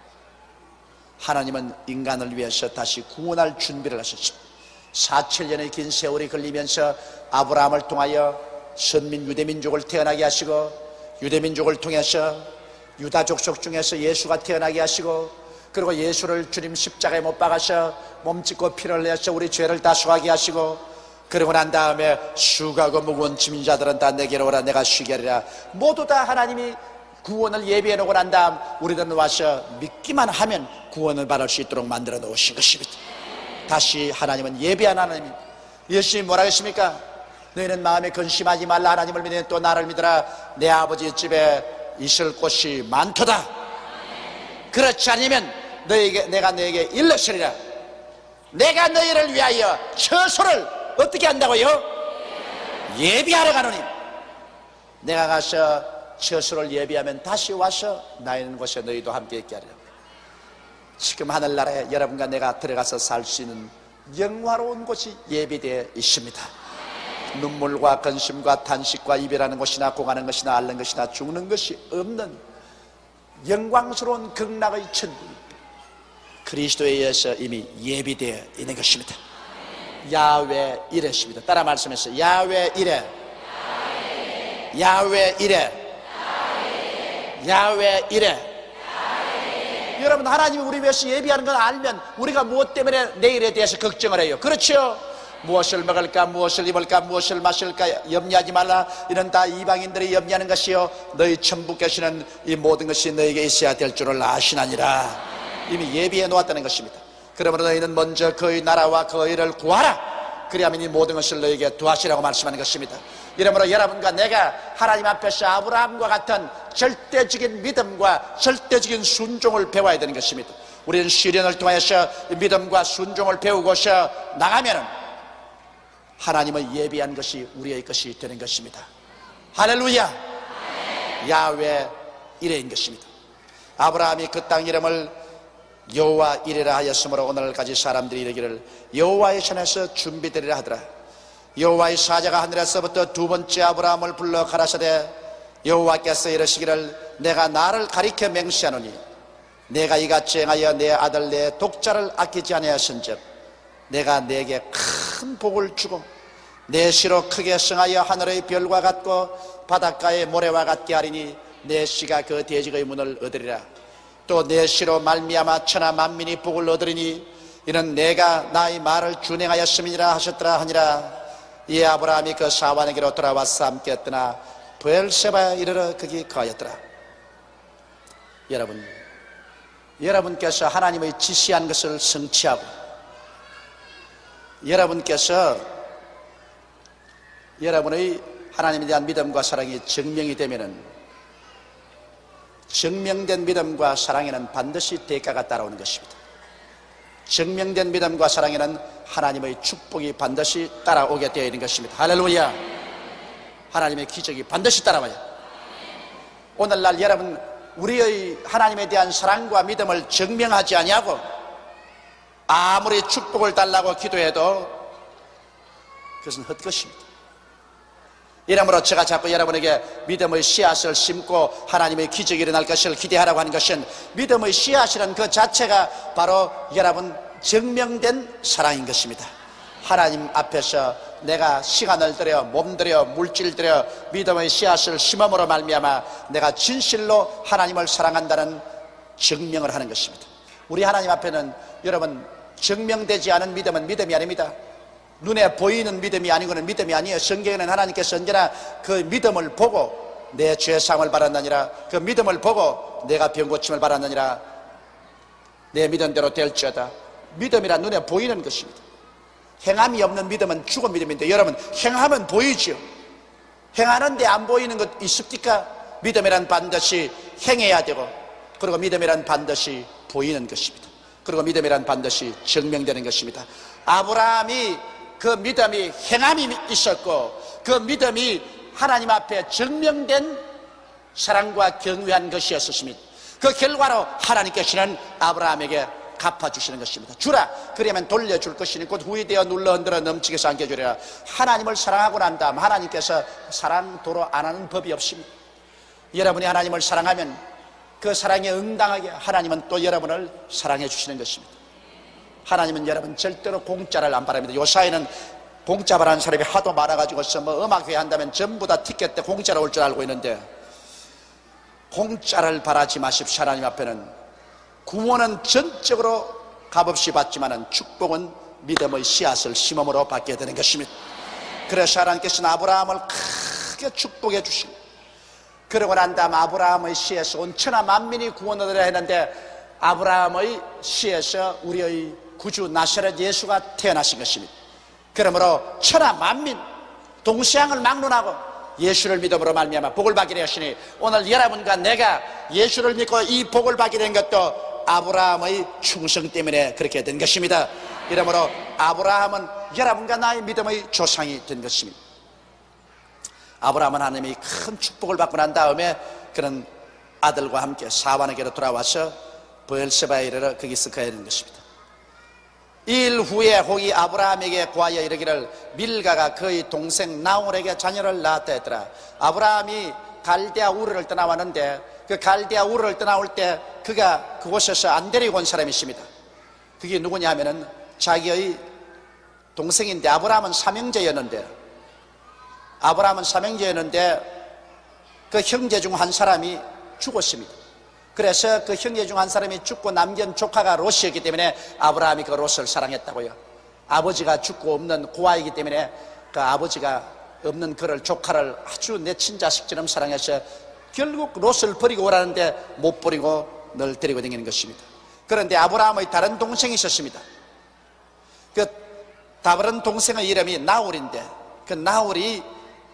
하나님은 인간을 위해서 다시 구원할 준비를 하셨습니다. 사천 년의 긴 세월이 걸리면서 아브라함을 통하여 선민 유대민족을 태어나게 하시고 유대민족을 통해서 유다 족속 중에서 예수가 태어나게 하시고 그리고 예수를 주님 십자가에 못 박아서 몸짓고 피를 내서 우리 죄를 다 수하게 하시고 그러고 난 다음에 수고하고 무거운 짐진 자들은 다 내게로 오라 내가 쉬게 하리라. 모두 다 하나님이 구원을 예비해 놓고 난 다음 우리들은 와서 믿기만 하면 구원을 받을 수 있도록 만들어 놓으신 것입니다. 다시 하나님은 예비한 하나님입니다. 예수님이 뭐라고 했습니까? 너희는 마음에 근심하지 말라. 하나님을 믿으니 또 나를 믿으라. 내 아버지 집에 있을 곳이 많도다. 그렇지 않으면 너에게, 내가 너에게 일러시리라. 내가 너희를 위하여 처소를 어떻게 한다고요? 예비하러 가노니 내가 가서 처소를 예비하면 다시 와서 나 있는 곳에 너희도 함께 있게 하리라. 지금 하늘나라에 여러분과 내가 들어가서 살 수 있는 영화로운 곳이 예비되어 있습니다. 눈물과 근심과 탄식과 이별하는 것이나 공하는 것이나 앓는 것이나 죽는 것이 없는 영광스러운 극락의 천국 그리스도에 의해서 이미 예비되어 있는 것입니다. 야훼 이레십니다. 따라 말씀했어요. 야훼 이레, 야훼 이레, 야훼 이레. 여러분 하나님이 우리 위해서 예비하는 걸 알면 우리가 무엇 때문에 내일에 대해서 걱정을 해요? 그렇죠? 무엇을 먹을까, 무엇을 입을까, 무엇을 마실까 염려하지 말라. 이런 다 이방인들이 염려하는 것이요 너희 천부께서는 이 모든 것이 너에게 있어야 될 줄을 아시나니라. 이미 예비해 놓았다는 것입니다. 그러므로 너희는 먼저 그의 나라와 그의를 구하라. 그리하면 이 모든 것을 너희에게 도하시라고 말씀하는 것입니다. 이러므로 여러분과 내가 하나님 앞에서 아브라함과 같은 절대적인 믿음과 절대적인 순종을 배워야 되는 것입니다. 우리는 시련을 통해서 믿음과 순종을 배우고서 나가면 하나님의 예비한 것이 우리의 것이 되는 것입니다. 할렐루야. 야훼 이레인 것입니다. 아브라함이 그 땅 이름을 여호와 이레라 하였으므로 오늘까지 사람들이 이르기를 여호와의 전에서 준비되리라 하더라. 여호와의 사자가 하늘에서부터 두 번째 아브라함을 불러 가라사대 여호와께서 이르시기를 내가 나를 가리켜 맹세하노니 내가 이같이 행하여 내 아들 내 독자를 아끼지 아니하였은즉 내가 내게 큰 복을 주고 내 씨로 크게 성하여 하늘의 별과 같고 바닷가의 모래와 같게 하리니 내 씨가 그 대적의 문을 얻으리라. 또 내 씨로 말미암아 천하 만민이 복을 얻으리니 이는 내가 나의 말을 준행하였음이니라 하셨더라 하니라. 이에 아브라함이 그 사환에게로 돌아와서 함께 떠나 브엘세바에 이르러 거기 거하였더라. 여러분, 여러분께서 하나님의 지시한 것을 성취하고 여러분께서 여러분의 하나님에 대한 믿음과 사랑이 증명이 되면은 증명된 믿음과 사랑에는 반드시 대가가 따라오는 것입니다. 증명된 믿음과 사랑에는 하나님의 축복이 반드시 따라오게 되어 있는 것입니다. 할렐루야. 하나님의 기적이 반드시 따라와요. 오늘날 여러분, 우리의 하나님에 대한 사랑과 믿음을 증명하지 아니하고 아무리 축복을 달라고 기도해도 그것은 헛것입니다. 이러므로 제가 자꾸 여러분에게 믿음의 씨앗을 심고 하나님의 기적이 일어날 것을 기대하라고 하는 것은 믿음의 씨앗이라는 그 자체가 바로 여러분 증명된 사랑인 것입니다. 하나님 앞에서 내가 시간을 들여 몸 들여 물질 들여 믿음의 씨앗을 심음으로 말미암아 내가 진실로 하나님을 사랑한다는 증명을 하는 것입니다. 우리 하나님 앞에는 여러분 증명되지 않은 믿음은 믿음이 아닙니다. 눈에 보이는 믿음이 아니고는 믿음이 아니에요. 성경에는 하나님께서 언제나 그 믿음을 보고 내 죄사함을 바란다니라, 그 믿음을 보고 내가 병고침을 바란다니라, 내 믿음대로 될지어다. 믿음이란 눈에 보이는 것입니다. 행함이 없는 믿음은 죽은 믿음인데 여러분 행하면 보이죠. 행하는데 안 보이는 것 있습니까? 믿음이란 반드시 행해야 되고 그리고 믿음이란 반드시 보이는 것입니다. 그리고 믿음이란 반드시 증명되는 것입니다. 아브라함이 그 믿음이 행함이 있었고 그 믿음이 하나님 앞에 증명된 사랑과 경외한 것이었습니다. 그 결과로 하나님께서는 아브라함에게 갚아주시는 것입니다. 주라 그러면 돌려줄 것이니 곧 후이되어 눌러 흔들어 넘치게 해서 안겨주리라. 하나님을 사랑하고 난 다음 하나님께서 사랑 도로 안 하는 법이 없습니다. 여러분이 하나님을 사랑하면 그 사랑에 응당하게 하나님은 또 여러분을 사랑해 주시는 것입니다. 하나님은 여러분 절대로 공짜를 안 바랍니다. 요사이는 공짜 바라는 사람이 하도 많아가지고서 뭐 음악회 한다면 전부 다 티켓 때 공짜로 올 줄 알고 있는데 공짜를 바라지 마십시오. 하나님 앞에는 구원은 전적으로 값없이 받지만은 축복은 믿음의 씨앗을 심음으로 받게 되는 것입니다. 그래서 하나님께서는 아브라함을 크게 축복해 주시고 그러고 난 다음 아브라함의 씨에서 온 천하 만민이 구원을 얻으려 했는데 아브라함의 씨에서 우리의 구주 나사렛 예수가 태어나신 것입니다. 그러므로 천하 만민 동서양을 막론하고 예수를 믿음으로 말미암아 복을 받게 되었으니 오늘 여러분과 내가 예수를 믿고 이 복을 받게 된 것도 아브라함의 충성 때문에 그렇게 된 것입니다. 이러므로 아브라함은 여러분과 나의 믿음의 조상이 된 것입니다. 아브라함은 하나님이 큰 축복을 받고 난 다음에 그런 아들과 함께 사환에게로 돌아와서 브엘세바에 이르러 거기서 거해야 되는 것입니다. 일 후에 혹이 아브라함에게 구하여 이르기를 밀가가 그의 동생 나홀에게 자녀를 낳았다 했더라. 아브라함이 갈대아 우르를 떠나왔는데 그 갈대아 우르를 떠나올 때 그가 그곳에서 안 데리고 온 사람이 있습니다. 그게 누구냐 하면은 자기의 동생인데 아브라함은 삼형제였는데 아브라함은 삼형제였는데 그 형제 중 한 사람이 죽었습니다. 그래서 그 형제 중 한 사람이 죽고 남긴 조카가 롯이었기 때문에 아브라함이 그 롯을 사랑했다고요. 아버지가 죽고 없는 고아이기 때문에 그 아버지가 없는 그를 조카를 아주 내 친자식처럼 사랑해서 결국 롯을 버리고 오라는데 못 버리고 늘 데리고 다니는 것입니다. 그런데 아브라함의 다른 동생이 있었습니다. 그 다른 동생의 이름이 나홀인데 그 나홀이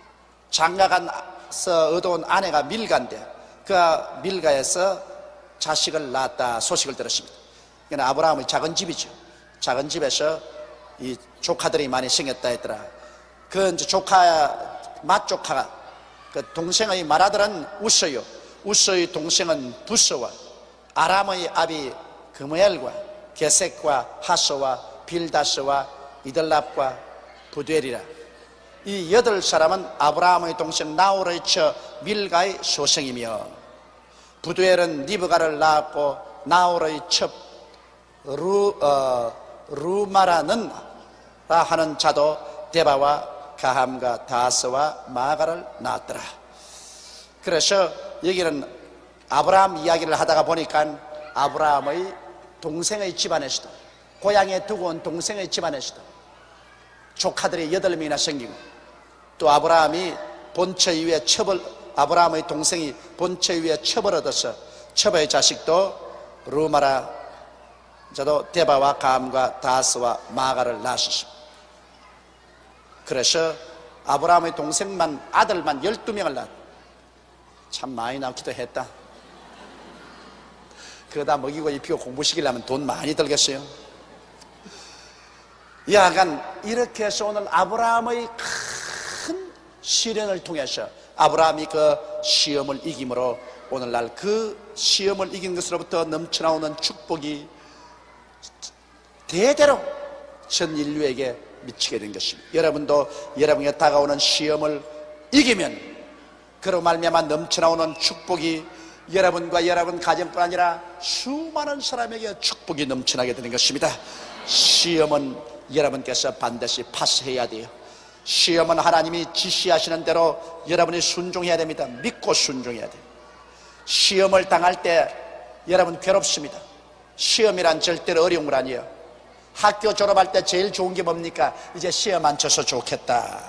장가간서 얻어온 아내가 밀가인데 그 밀가에서 자식을 낳았다 소식을 들었습니다. 이건 아브라함의 작은 집이죠. 작은 집에서 이 조카들이 많이 생겼다 했더라. 그 이제 조카, 맏조카가, 그 동생의 맏아들은 우스요, 우스의 동생은 부스와 아람의 아비 그무엘과 게색과 하소와 빌다스와 이들랍과 부두엘이라. 이 여덟 사람은 아브라함의 동생 나홀의 처 밀가의 소생이며, 부두엘은 리브가를 낳았고 나홀의 첩 루, 어, 루마라는 하는 자도 데바와 가함과 다스와 마가를 낳았더라. 그래서 여기는 아브라함 이야기를 하다가 보니까 아브라함의 동생의 집안에서도, 고향에 두고 온 동생의 집안에서도 조카들이 여덟 명이나 생기고, 또 아브라함이 본처 이후에 첩을, 아브라함의 동생이 본처 이후에 첩을 얻어서 첩의 자식도 루마라 저도 데바와 가함과 다스와 마가를 낳았습니다. 그래서 아브라함의 동생만, 아들만 열두 명을 낳았다. 참 많이 낳기도 했다. 그거 다 먹이고 입히고 공부시키려면 돈 많이 들겠어요. 야간 이렇게 해서 오늘 아브라함의 큰 시련을 통해서 아브라함이 그 시험을 이김으로 오늘날 그 시험을 이긴 것으로부터 넘쳐나오는 축복이 대대로 전 인류에게 미치게 된 것입니다. 여러분도 여러분에게 다가오는 시험을 이기면 그로 말미암아 넘쳐나오는 축복이 여러분과 여러분 가정뿐 아니라 수많은 사람에게 축복이 넘쳐나게 되는 것입니다. 시험은 여러분께서 반드시 파스해야 돼요. 시험은 하나님이 지시하시는 대로 여러분이 순종해야 됩니다. 믿고 순종해야 돼요. 시험을 당할 때 여러분 괴롭습니다. 시험이란 절대로 어려운 건 아니에요. 학교 졸업할 때 제일 좋은 게 뭡니까? 이제 시험 안 쳐서 좋겠다.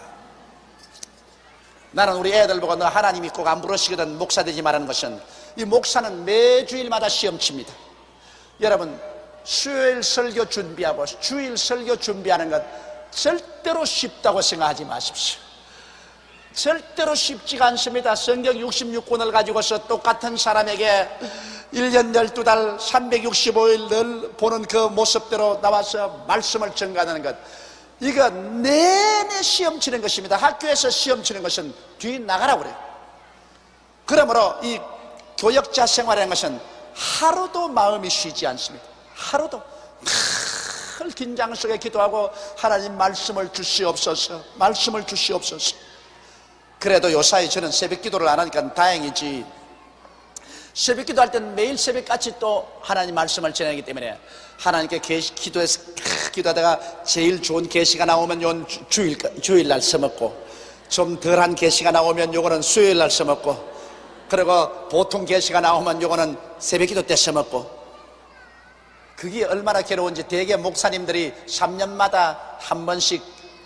나는 우리 애들 보고 너 하나님 믿고 안 부르시거든 목사 되지 말라는 것은, 이 목사는 매주일마다 시험 칩니다. 여러분 수요일 설교 준비하고 주일 설교 준비하는 것 절대로 쉽다고 생각하지 마십시오. 절대로 쉽지가 않습니다. 성경 육십육 권을 가지고서 똑같은 사람에게 일 년 열두 달 삼백육십오 일 늘 보는 그 모습대로 나와서 말씀을 전가하는 것, 이거 내내 시험 치는 것입니다. 학교에서 시험 치는 것은 뒤 나가라고 그래요. 그러므로 이 교역자 생활이라는 것은 하루도 마음이 쉬지 않습니다. 하루도 늘 긴장 속에 기도하고 하나님 말씀을 주시옵소서, 말씀을 주시옵소서. 그래도 요사이 저는 새벽 기도를 안 하니까 다행이지. 새벽 기도할 때는 매일 새벽같이 또 하나님 말씀을 전하기 때문에 하나님께 계시, 기도해서 기도하다가 제일 좋은 계시가 나오면 요건 주일, 주일날 써먹고, 좀 덜한 계시가 나오면 요거는 수요일날 써먹고, 그리고 보통 계시가 나오면 요거는 새벽 기도 때 써먹고. 그게 얼마나 괴로운지 대개 목사님들이 삼 년마다 한 번씩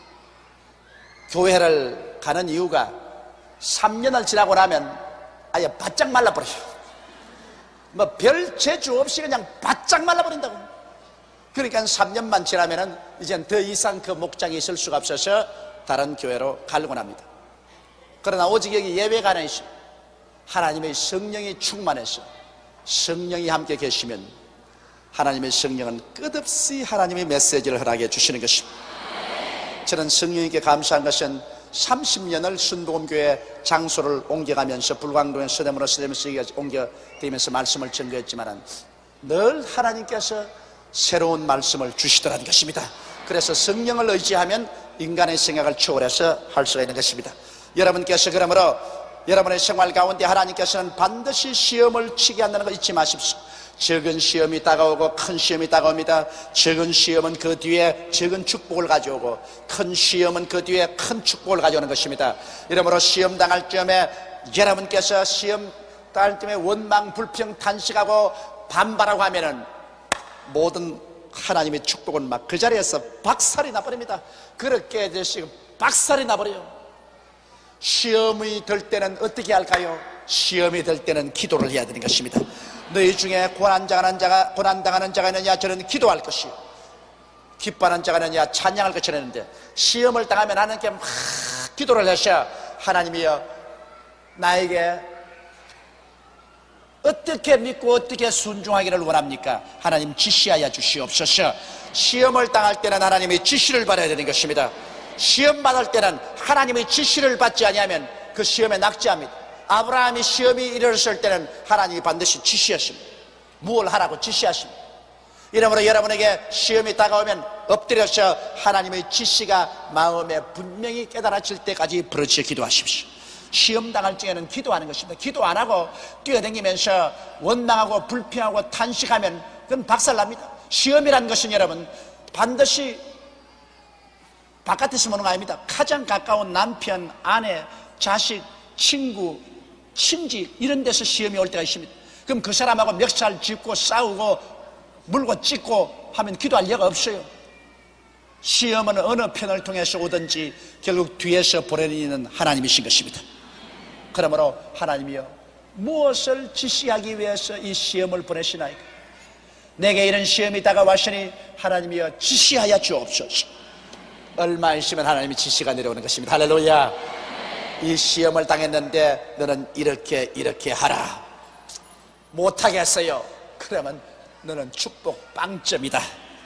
교회를 가는 이유가 삼 년을 지나고 나면 아예 바짝 말라버려요. 뭐 별 재주 없이 그냥 바짝 말라버린다고. 그러니까 삼 년만 지나면은 이젠 더 이상 그 목장이 있을 수가 없어서 다른 교회로 가려고 합니다. 그러나 오직 여기 예배가 하나 있어요. 하나님의 성령이 충만해서 성령이 함께 계시면 하나님의 성령은 끝없이 하나님의 메시지를 허락해 주시는 것입니다. 저는 성령님께 감사한 것은 삼십 년을 순복음교회 장소를 옮겨가면서 불광동에 서대문으로 서대문에서 옮겨다니면서 말씀을 전거했지만 늘 하나님께서 새로운 말씀을 주시더라는 것입니다. 그래서 성령을 의지하면 인간의 생각을 초월해서 할 수가 있는 것입니다. 여러분께서 그러므로 여러분의 생활 가운데 하나님께서는 반드시 시험을 치게 한다는 거 잊지 마십시오. 적은 시험이 다가오고 큰 시험이 다가옵니다. 적은 시험은 그 뒤에 적은 축복을 가져오고 큰 시험은 그 뒤에 큰 축복을 가져오는 것입니다. 이러므로 시험 당할 점에 여러분께서 시험 당할 점에 원망 불평 탄식하고 반발하고 하면은 모든 하나님의 축복은 막 그 자리에서 박살이 나버립니다. 그렇게 되시고 박살이 나버려요. 시험이 될 때는 어떻게 할까요? 시험이 될 때는 기도를 해야 되는 것입니다. 너희 중에 고난당하는 자가 고난당하는 자가 있느냐? 저는 기도할 것이요 기뻐하는 자가 있느냐? 찬양할 것이라 했는데, 시험을 당하면 하나님께 막 기도를 하셔. 하나님이여 나에게 어떻게 믿고 어떻게 순종하기를 원합니까? 하나님 지시하여 주시옵소서. 시험을 당할 때는 하나님의 지시를 받아야 되는 것입니다. 시험 받을 때는 하나님의 지시를 받지 아니하면 그 시험에 낙제합니다. 아브라함이 시험이 이르렀을 때는 하나님이 반드시 지시하십니다. 무엇을 하라고 지시하십니다. 이러므로 여러분에게 시험이 다가오면 엎드려서 하나님의 지시가 마음에 분명히 깨달아질 때까지 부르짖어 기도하십시오. 시험 당할 적에는 기도하는 것입니다. 기도 안 하고 뛰어다니면서 원망하고 불평하고 탄식하면 그건 박살납니다. 시험이라는 것은 여러분 반드시 바깥에서 보는 거 아닙니다. 가장 가까운 남편, 아내, 자식, 친구, 친지 이런 데서 시험이 올 때가 있습니다. 그럼 그 사람하고 멱살 짚고 싸우고 물고 찢고 하면 기도할 여가 없어요. 시험은 어느 편을 통해서 오든지 결국 뒤에서 보내는 하나님이신 것입니다. 그러므로 하나님이여 무엇을 지시하기 위해서 이 시험을 보내시나이까? 내게 이런 시험이 다가왔으니 하나님이여 지시하여 주옵소서. 얼마 있으면 하나님의 지시가 내려오는 것입니다. 할렐루야. 이 시험을 당했는데 너는 이렇게 이렇게 하라. 못하겠어요. 그러면 너는 축복 빵점이다.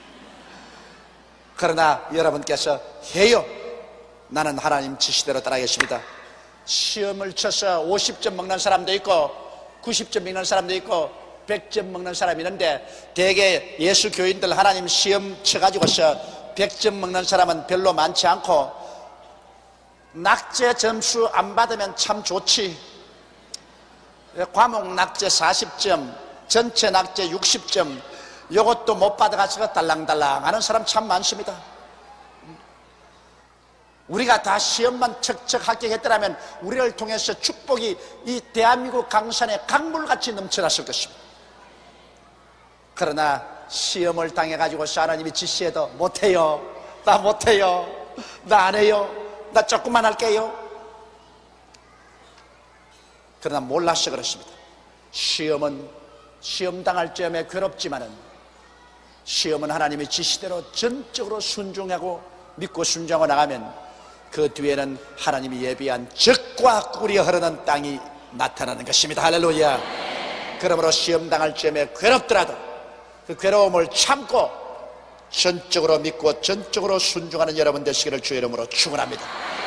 그러나 여러분께서 해요. 나는 하나님 지시대로 따라가겠습니다. 시험을 쳐서 오십 점 먹는 사람도 있고 구십 점 먹는 사람도 있고 백 점 먹는 사람이 있는데 대개 예수 교인들 하나님 시험 쳐가지고서 백 점 먹는 사람은 별로 많지 않고 낙제 점수 안 받으면 참 좋지. 과목 낙제 사십 점, 전체 낙제 육십 점 이것도 못 받아가지고 달랑달랑 하는 사람 참 많습니다. 우리가 다 시험만 척척 합격했더라면 우리를 통해서 축복이 이 대한민국 강산에 강물같이 넘쳐났을 것입니다. 그러나 시험을 당해가지고 하나님이 지시해도 못해요. 나 못해요. 나 안 해요. 나 조금만 할게요. 그러나 몰라서 그렇습니다. 시험은 시험 당할 점에 괴롭지만은 시험은 하나님의 지시대로 전적으로 순종하고 믿고 순종하고 나가면 그 뒤에는 하나님이 예비한 젖과 꿀이 흐르는 땅이 나타나는 것입니다. 할렐루야. 그러므로 시험 당할 점에 괴롭더라도 그 괴로움을 참고 전적으로 믿고 전적으로 순종하는 여러분 되시기를 주의 이름으로 축원합니다.